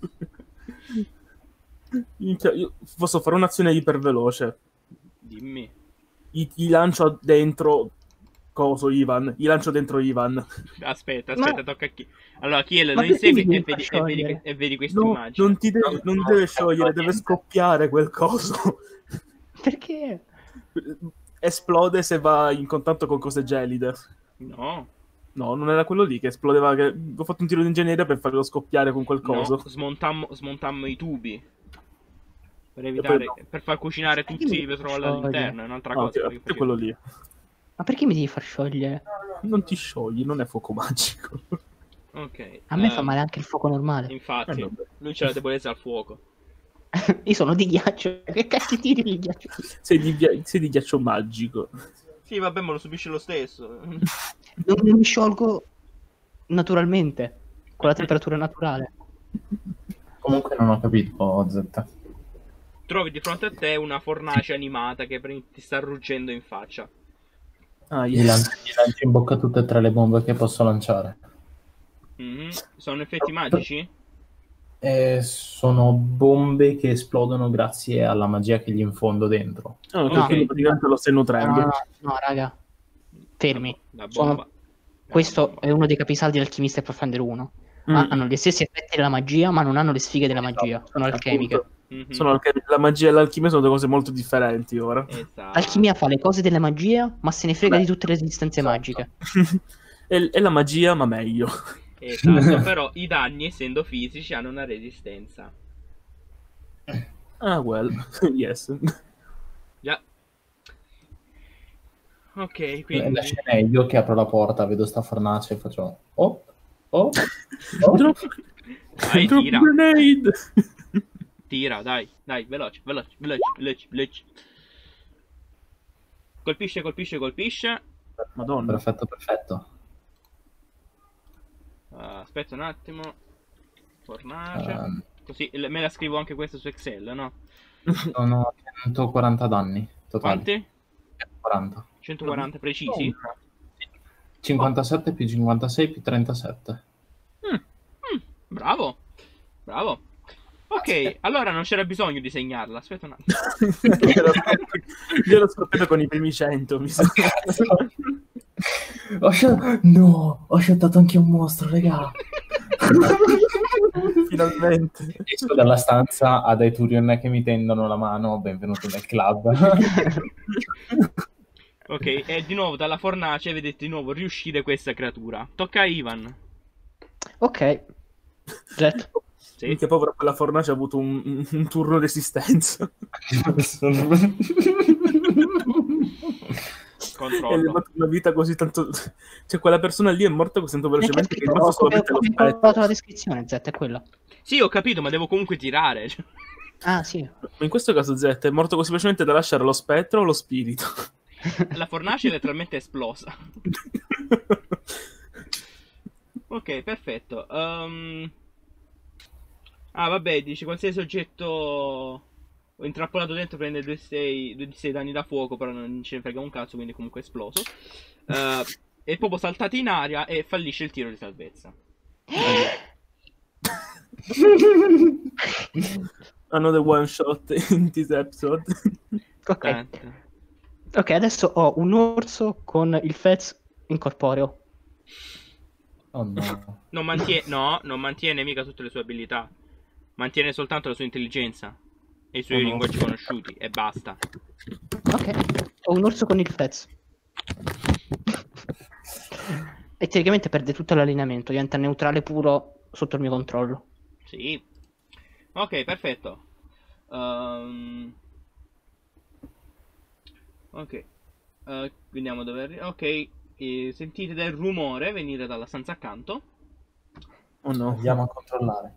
Minchia, io posso fare un'azione iperveloce.
Dimmi.
Gli, gli lancio dentro coso Ivan. Gli lancio dentro Ivan.
Aspetta, aspetta,
Ma-
tocca a chi. Allora, Kiel
Ma
lo
perché
insegui
mi
e
devi
vedi,
far
e vedi,
sciogliere?
e vedi questa
No,
immagine.
non ti deve, non deve sciogliere, deve scoppiare quel coso.
Perché?
Esplode se va in contatto con cose gelide.
No,
No, non era quello lì che esplodeva. Che... Ho fatto un tiro di ingegneria per farlo scoppiare con quel
no,
coso.
smontammo, smontammo i tubi. Per evitare,
poi no.
per far cucinare
Perché
tutti
mi
i petroli
scioglie?
all'interno, è un'altra
Ah,
cosa.
ok,
che
è
facevo.
quello lì.
Ma perché mi devi far sciogliere?
Non ti sciogli, non è fuoco magico.
Ok.
A me fa
ehm,
male anche il fuoco normale.
Infatti,
Eh, vabbè.
lui c'ha la debolezza al fuoco.
Io sono di ghiaccio. Che cazzo tiri di ghiaccio?
Sei di, via- sei di ghiaccio magico.
Sì, vabbè, ma lo subisce lo stesso.
Non, non mi sciolgo naturalmente. Con la temperatura naturale.
Comunque non ho capito, Z.
Trovi di fronte a te una fornace animata che pre- ti sta ruggendo in faccia.
Ah,
Gli
yes.
lancio, gli lancio in bocca tutte e tre le bombe che posso lanciare.
Mhm. Sono effetti magici?
E sono bombe che esplodono grazie alla magia che gli infondo dentro.
Ah, ok,
No.
quindi praticamente lo stai
No, no,
nutrendo.
no, no, raga. Fermi.
La
Sono-
bomba. La
Questo
bomba.
è uno dei capisaldi di Alchimista e Pathfinder uno.
Mm.
Hanno gli stessi effetti della magia, ma non hanno le sfighe della magia. Sono alchemiche.
Appunto.
Mhm.
Sono alche- la magia e l'alchimia sono due cose molto differenti ora.
Esatto.
L'alchimia fa le cose della magia, ma se ne frega
Beh,
di tutte le resistenze
esatto.
magiche.
è, è la magia, ma meglio.
Esatto, però i danni, essendo fisici, hanno una resistenza.
Ah, well, yes.
Già. Ok,
La
quindi...
scena è io che apro la porta, vedo sta fornace e faccio oh, oh, oh.
Drop,
Vai,
drop
tira.
grenade.
Tira, dai, dai, veloce, veloce, veloce, veloce, veloce. Colpisce, colpisce, colpisce.
Madonna.
Perfetto, perfetto.
Uh, aspetta un attimo. Fornace.
Ehm,
Così le- me la scrivo anche questa su Excel, no?
sono centoquaranta danni totali.
Quanti?
quaranta.
centoquaranta precisi?
cinquantasette più cinquantasei più trentasette.
Mm, bravo, bravo. Ok, allora non c'era bisogno di segnarla. Aspetta un attimo.
Glielo scoperto con i primi cento, mi sa.
Ho sci- no, ho scettato anche un mostro, raga.
Finalmente.
Esco dalla stanza ad Aeturion che mi tendono la mano. Benvenuto nel club.
Ok, e di nuovo dalla fornace vedete di nuovo riuscire questa creatura. Tocca a Ivan.
Ok. Jet.
Sì.
Minchia, povera quella fornace ha avuto un, un- un turno d'esistenza. E le
Controllo.
ha fatto una vita così tanto... Cioè, quella persona lì è morta così tanto velocemente che è
Ho
rimasto solamente lo
copiato
spettro.
la descrizione, Z, è quella.
Sì, ho capito, ma devo comunque tirare. Cioè,
Ah, sì.
Ma in questo caso Z è morto così velocemente da lasciare lo spettro o lo spirito.
la fornace è letteralmente esplosa. Ok, perfetto. Ehm, Ah, vabbè, dici qualsiasi oggetto intrappolato dentro prende due di sei danni da fuoco, però non ce ne frega un cazzo, quindi comunque è esploso. Eh, è proprio saltato in aria e fallisce il tiro di salvezza.
Another one shot in this episode.
Ok.
Tanto.
Ok, adesso ho un orso con il Fez incorporeo.
Oh no.
Non mantiene, no, non mantiene mica tutte le sue abilità. Mantiene soltanto la sua intelligenza e i suoi
Oh no.
linguaggi conosciuti e basta.
Ok. Ho un orso con il Fez. E teoricamente perde tutto l'allineamento, diventa neutrale puro sotto il mio controllo.
Sì. Ok, perfetto. Ehm, Ok. Uh, vediamo dove arri- Ok. E sentite del rumore venire dalla stanza accanto.
Oh no.
Andiamo a controllare.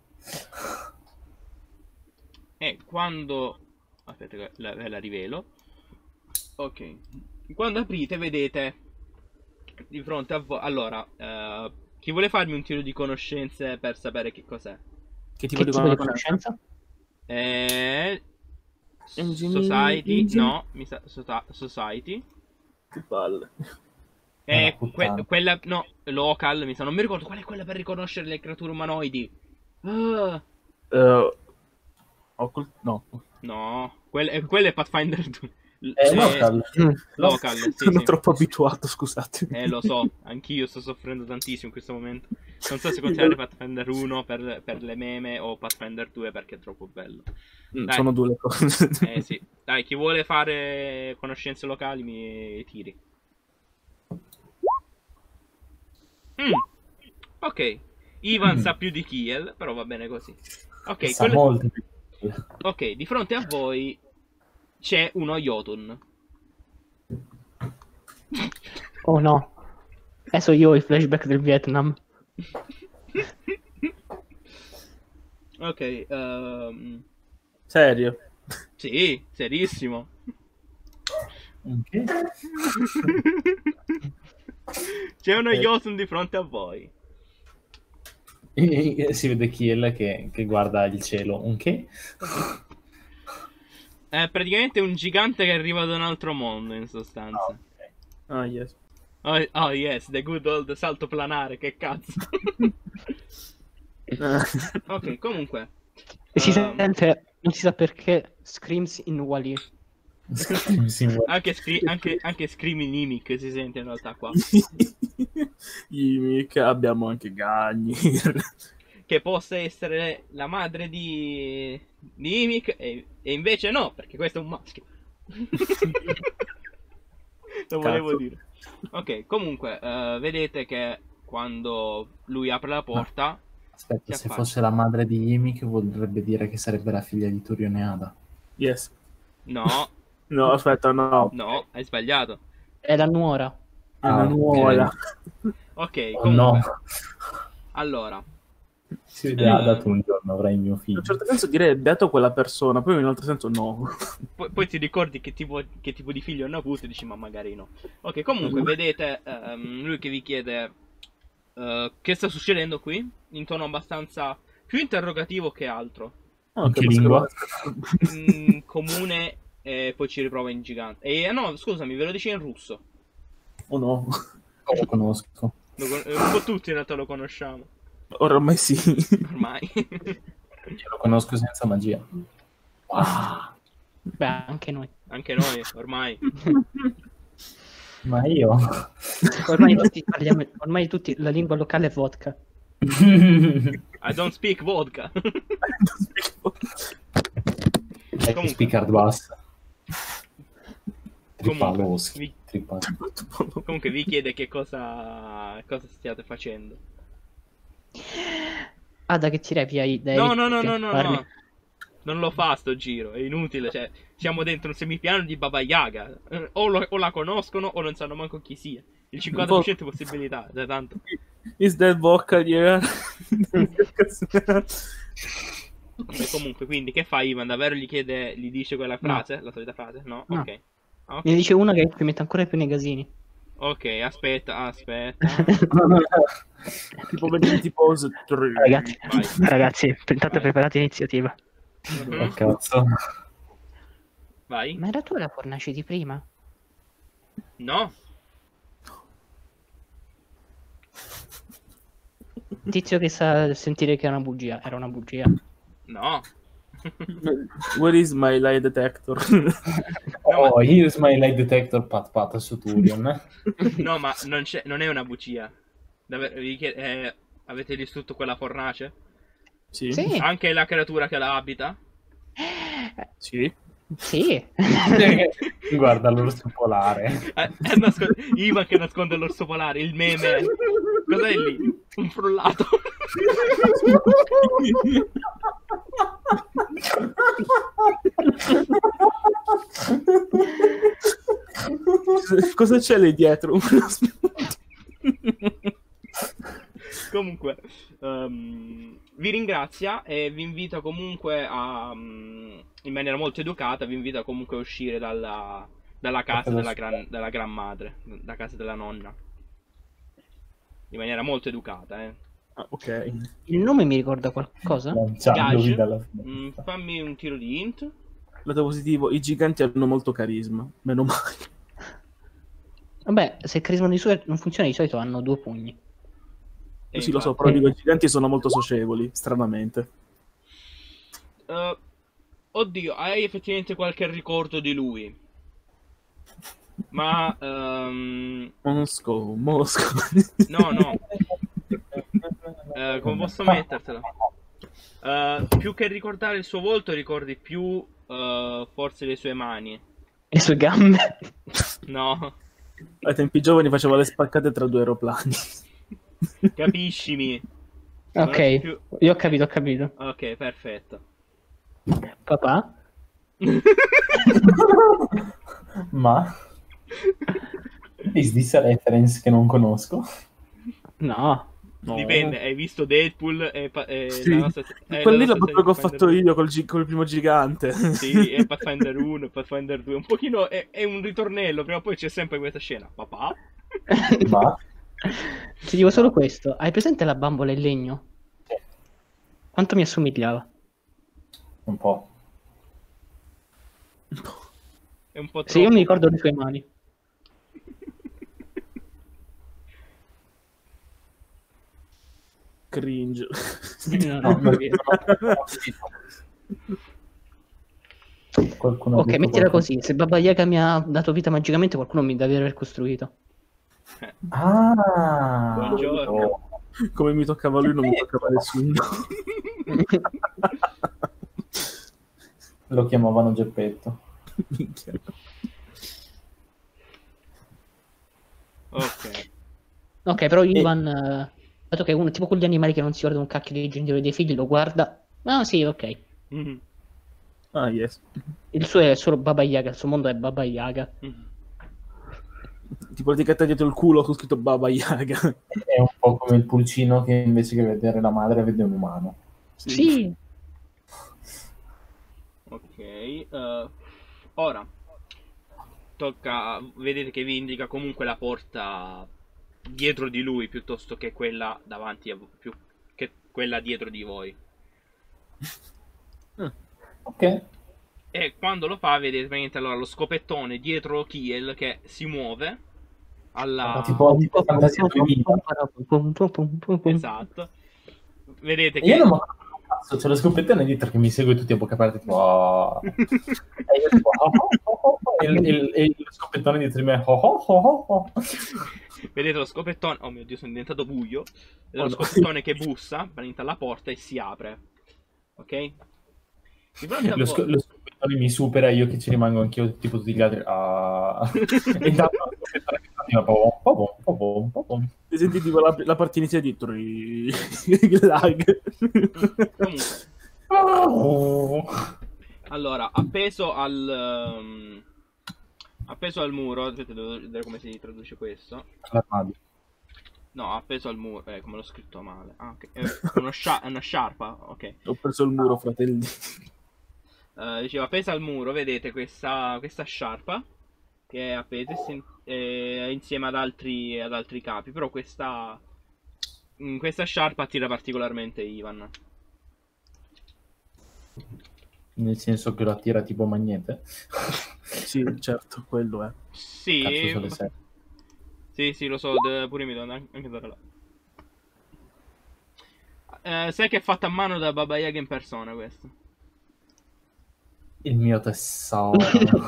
E quando... Aspetta che la, ve la rivelo. Ok. Quando aprite vedete di fronte a voi... Allora, eh, chi vuole farmi un tiro di conoscenze per sapere che cos'è?
Che tipo
Che
di
tipo di
conoscenza?
conoscenza?
Eh...
Engineering-
Society?
engine-
No, mi sa... sota- Society?
Che palle.
Eh,
Una
que-
puttana.
quella... No, local, mi sa... Non mi ricordo qual è quella per riconoscere le creature umanoidi. Ah,
Eh, occult- no.
no, quella è, quella è Pathfinder due. L-
Eh,
eh,
local.
Local, sì,
Sono
sì.
troppo abituato, scusate.
Eh, lo so, anch'io sto soffrendo tantissimo in questo momento. Non so se considerare Pathfinder uno per, per le meme o Pathfinder due perché è troppo bello.
Mm,
Dai.
Sono due le cose.
Eh sì, dai, chi vuole fare conoscenze locali mi tiri. Mm. Ok, Ivan
Mm.
sa più di Kiel, però va bene così. Ok,
Sa
quello-
molto più.
ok, di fronte a voi c'è uno Jotun.
Oh no. Adesso io ho i flashback del Vietnam.
Ok, ehm,
Serio.
sì, serissimo.
Ok.
C'è uno
Ok.
Jotun di fronte a voi.
E si vede Kiel che, che guarda il cielo. Un che?
È praticamente un gigante che arriva da un altro mondo, in sostanza.
Ah, yes.
Oh, oh, yes, the good old salto planare, che cazzo. Ok, comunque.
E si
ehm,
sente, non si sa perché, Screams in Wall-E.
anche, scri- anche, anche Screaming Mimic si sente in realtà qua.
Gimmick, abbiamo anche Gagnir.
Che possa essere la madre di, di Mimic e, e invece no, perché questo è un maschio. Lo volevo
Cazzo.
dire. Ok, comunque, eh, vedete che quando lui apre la porta...
Aspetta,
Si
se
affaccia.
fosse la madre di Yimik vorrebbe dire che sarebbe la figlia di Turio Neada.
Yes.
No,
No, aspetta, no.
no, hai sbagliato.
È la nuora.
È una
Ah,
nuola.
Ok,
Oh,
comunque,
no,
allora,
si vede
Eh.
Ada, tu un giorno avrai il mio
In
figlio.
un certo senso direi beato quella persona, poi in un altro senso no.
poi, poi ti ricordi che tipo, che tipo di figlio hanno avuto e dici ma magari no. Ok, comunque, vedete ehm, lui che vi chiede eh, che sta succedendo qui, in tono abbastanza più interrogativo che altro.
Ah,
In
ok,
che
posso
lingua?
capire.
Mm, comune e poi ci riprova in gigante. E no, scusami, ve lo dice in russo.
Oh no.
Oh, lo conosco.
Lo con- eh, un po' tutti in realtà lo conosciamo.
Ormai sì.
Ormai.
Io lo conosco senza magia. Ah,
Beh, anche noi.
Anche noi, ormai.
ma io...
Ormai tutti parliamo, ormai tutti, la lingua locale è vodka.
I don't speak vodka.
Ecco,
Comunque.
Speakard bass.
Comunque,
Tripaloschi.
vi,
Tripa-
comunque vi chiede che cosa, cosa stiate facendo.
Ah, da che ti repi hai dei...
No, no, no, no, no,
parli.
no. Non lo fa sto giro, è inutile, cioè, siamo dentro un semipiano di Baba Yaga. Eh, O, lo- o la conoscono o non sanno manco chi sia. Il cinquanta per cento di possibilità, da tanto.
Is that vodka, yeah?
E comunque, quindi, che fa Ivan? Davvero gli chiede, gli dice quella frase? La solita frase? No?
No.
Ok. Ah, ok.
Ne dice uno che mi mette ancora più nei casini.
Ok, aspetta, aspetta.
Tipo venti pose tre.
Ragazzi,
Vai.
ragazzi, intanto preparate l'iniziativa.
Mhm.
Oh, cazzo.
Vai.
Ma era tu la fornace di prima?
No.
Tizio che sa sentire che è una bugia. Era una bugia.
No.
Where is my lie detector?
Oh, here's my light detector pat pat su Turion.
No, ma non, c'è, non è una bugia. Davvero, vi chied- eh, avete distrutto quella fornace?
Sì.
Sì.
Anche la creatura che la abita?
Sì.
Sì.
Guarda l'orso polare.
Eh, è nasco- Ivan che nasconde l'orso polare, il meme. Cos'è lì? Un frullato.
Cosa c'è lì dietro?
Comunque, ehm, vi ringrazia e vi invita comunque a, mm, in maniera molto educata, vi invita comunque a uscire dalla, dalla casa della gran, della gran madre, da casa della nonna. In maniera molto educata, eh.
Ah, ok.
Il nome mi ricorda qualcosa?
Lanciandovi
Gage,
dalla
mm,
finestra.
fammi un tiro di int.
Lato positivo, i giganti hanno molto carisma. Meno male.
Vabbè, se il carisma di solito non funziona, di solito hanno due pugni.
E
Sì, lo so,
infatti-
però dico, i giganti sono molto socievoli, stranamente.
Eh, oddio, hai effettivamente qualche ricordo di lui? Ma ehm,
Mosco, Mosco.
no, no. Eh, come posso mettertela? Eh, più che ricordare il suo volto, ricordi più eh, forse le sue mani.
Le sue gambe.
No,
Ai tempi giovani faceva le spaccate tra due aeroplani.
capiscimi. Non
Ok,
è più-
io ho capito, ho capito.
Ok, perfetto.
Papà?
Ma is this a reference che non conosco?
No.
No.
Dipende, hai visto Deadpool e, pa- e
Sì.
la nostra... e
Quelli
la
la
nostra
proprio che ho
serie
fatto
Pathfinder
io col, gi- col primo gigante.
Sì, e Pathfinder uno, Pathfinder due. Un pochino è, è un ritornello, prima o poi c'è sempre questa scena. Papà?
Ma
Ti dico solo questo. Hai presente la bambola in legno?
sì.
Quanto mi assomigliava?
Un po'.
È un po'
Se io
troppo.
mi ricordo le sue mani.
Cringe.
No,
No,
no,
non-
è vero.
Qualcuno ha
Ok,
detto
mettila
qualcosa.
così. Se Baba Yaga mi ha dato vita magicamente, qualcuno mi deve aver costruito.
Ah!
Buongiorno.
Oh.
Come mi toccava lui, non mi toccava nessuno.
Lo chiamavano Geppetto.
Minchia.
Ok.
Ok, però Ivan, eh, dato che è uno tipo quegli animali che non si guardano un cacchio dei genitori dei figli, lo guarda. Ah, sì, ok.
Mhm.
Ah, yes.
Il suo è solo Baba Yaga, il suo mondo è Baba Yaga.
Mhm.
Tipo l'etichetta dietro il culo con scritto Baba Yaga.
È un po' come il pulcino che invece che vedere la madre vede un umano.
Sì.
Sì.
Ok. eh, ora. Tocca. Vedete che vi indica comunque la porta dietro di lui piuttosto che quella davanti a voi. Più che quella dietro di voi.
Ok.
E quando lo fa, vedete praticamente allora lo scopettone dietro Kiel che si muove alla.
Tipo, tipo Fantasia duemila.
Esatto. Vedete
E io
che.
non mi accorgo un cazzo, c'è lo scoppettone dietro che mi segue tutti a bocca aperta, tipo... "Oh". E io tipo... "Oh, oh, oh, oh", e il, il- e il scoppettone dietro di me... "Oh, oh, oh, oh".
Vedete lo scopettone. Oh mio dio, sono diventato buio. Vedete
Oh,
lo
no.
scopettone che bussa praticamente alla porta e si apre. Ok? Di fronte a
Lo, sco-
voi.
lo scoppettone mi supera, io che ci rimango anch'io, tipo tutti gli altri. Ah. E intanto lo scoppettone che fa po' po' po' po' po' po'.
Ti senti tipo la, la parte iniziale di Tri- il lag.
Comunque.
Oh.
Allora, appeso al. um, appeso al muro. Aspetta, devo vedere come si traduce questo.
L'armadio.
No, appeso al muro. Eh, come l'ho scritto male. Ah, ok. È uno scia- è una sciarpa. Ok.
Ho preso il muro, fratelli.
Eh, diceva, appesa al muro, vedete questa, questa sciarpa che è appesa sin- eh, insieme ad altri, ad altri capi. Però questa, mm, questa sciarpa attira particolarmente Ivan.
Nel senso che lo attira tipo magnete.
Sì, certo, quello è.
Sì,
Cazzo se le sai.
sì, sì, lo so, de- pure mi do anche da là. Eh, sai che è fatta a mano da Baba Yaga in persona questo?
Il mio tesoro.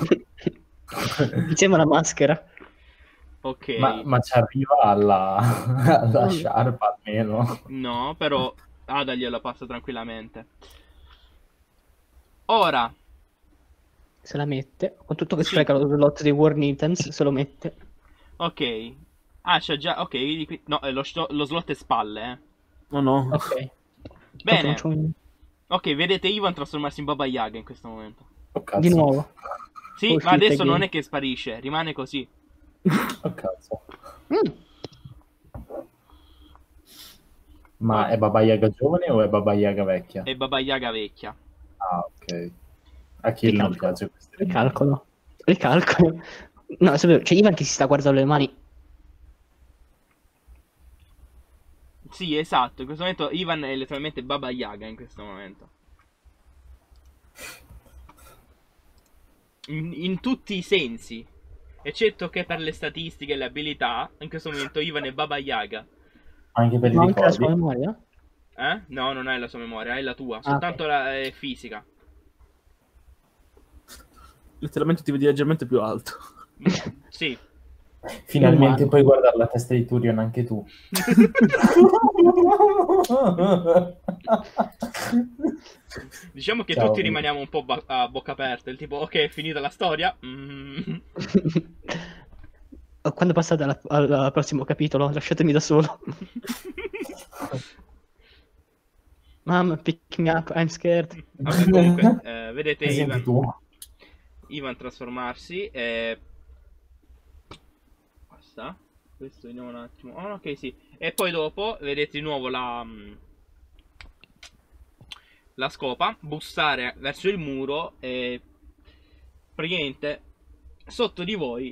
Mi sembra una maschera.
Ok.
ma, ma ci arriva alla, alla
Mm.
sciarpa almeno.
No, però Ada gliela passa tranquillamente. Ora,
Se la mette. Con tutto che
Sì.
spreca lo slot dei War Items, se lo mette.
ok. Ah, c'è già. Ok, vedi qui. No, eh, lo, sto- lo slot è spalle, eh.
No, no.
Ok.
Bene.
Tanto non c'ho un-
Ok, vedete Ivan trasformarsi in Baba Yaga in questo momento.
Oh, cazzo.
Di nuovo.
Sì,
Oh,
ma
shit,
adesso
again.
non è che sparisce, rimane così.
Oh, cazzo.
Mm.
Ma è Baba Yaga giovane o è Baba Yaga vecchia?
È Baba Yaga vecchia.
Ah, ok. A chi non
Ricalcolo.
piace questo?
Ricalcolo. Ricalcolo. No, sapevo, c'è Ivan che si sta guardando le mani.
Sì, esatto. In questo momento Ivan è letteralmente Baba Yaga in questo momento. In, in tutti i sensi. Eccetto che per le statistiche e le abilità, in questo momento Ivan è Baba Yaga.
Anche per i
Ma anche la sua
ricordi?
memoria?
Eh? No, non hai la sua memoria, hai la tua.
Ah,
Soltanto
ok.
la è fisica.
Letteralmente ti vedi leggermente più alto.
Sì.
Finalmente
Umano.
puoi guardare la testa di Turion anche tu.
Diciamo che
Ciao,
tutti
amico.
rimaniamo un po' ba- a bocca aperta. Il tipo, ok, è finita la storia. Mm.
Quando passate alla- al prossimo capitolo, lasciatemi da solo. Mamma, pick me up, I'm scared.
Vabbè, comunque, eh, vedete
Ti senti
Ivan,
tu?
Ivan trasformarsi e... Basta. Questo vediamo un attimo. Oh, ok, sì. E poi dopo vedete di nuovo la... mm, la scopa bussare verso il muro e praticamente sotto di voi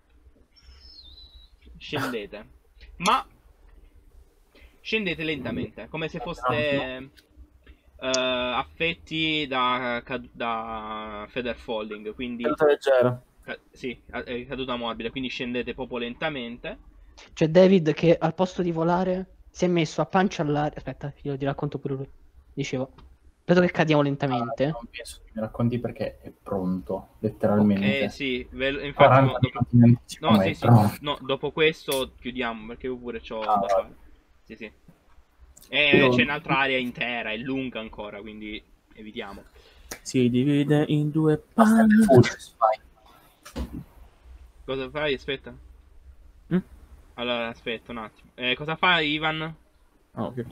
scendete. Ma scendete lentamente, come se foste eh, affetti da, cad- da feather falling, quindi
Caduta leggera.
ca- sì, è caduta morbida, quindi scendete proprio lentamente.
C'è David che al posto di volare si è messo a pancia all'aria. Aspetta, io ti racconto pure lui. Dicevo, vedo che cadiamo lentamente.
Non penso che mi racconti perché è pronto, letteralmente.
Ok, sì, ve- infatti
quaranta
mo- dopo...
minuti in anticipo,
No,
ma
sì,
è
sì,
pronto.
no, dopo questo chiudiamo perché io pure c'ho
Ah,
da fare. Sì, sì. E
Io-
c'è un'altra area intera, è lunga ancora, quindi evitiamo.
Si divide in due
Basta
panni.
che Fulcis, vai.
Cosa fai? Aspetta.
Mm?
Allora, aspetta un attimo. Eh, cosa fai, Ivan?
Ah, ok.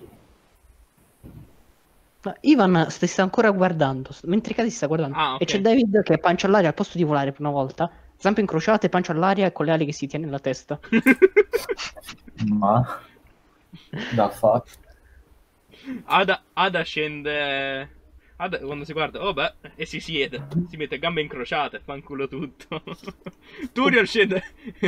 Ma Ivan sta, sta ancora guardando. Mentre cade si sta guardando.
Ah, ok.
E c'è David che è pancia all'aria al posto di volare per una volta. Zampe incrociate, pancia all'aria e con le ali che si tiene nella testa.
Ma da fuck.
Ada, Ada scende. Ada, quando si guarda, oh beh, e si siede. Si mette gambe incrociate, fanculo tutto. Turiel scende.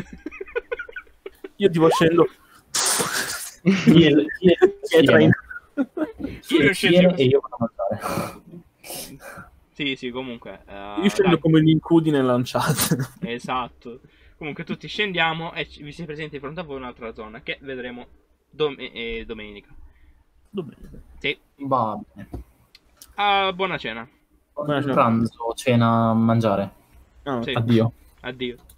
Io tipo scendo.
Chi è, chi è,
Pietra in...
chi è,
Turiel
chi è
scende.
e io vado a mangiare.
Sì, sì, comunque. eh,
Io scendo
dai.
come l'incudine lanciato.
Esatto. Comunque tutti scendiamo e ci- vi si presenta di fronte a voi un'altra zona che vedremo dom- eh, domenica.
Domenica.
Sì.
Va bene.
Ah, buona cena.
Buona cena.
Pranzo, cena, mangiare.
Ah,
Sì.
Addio.
Addio.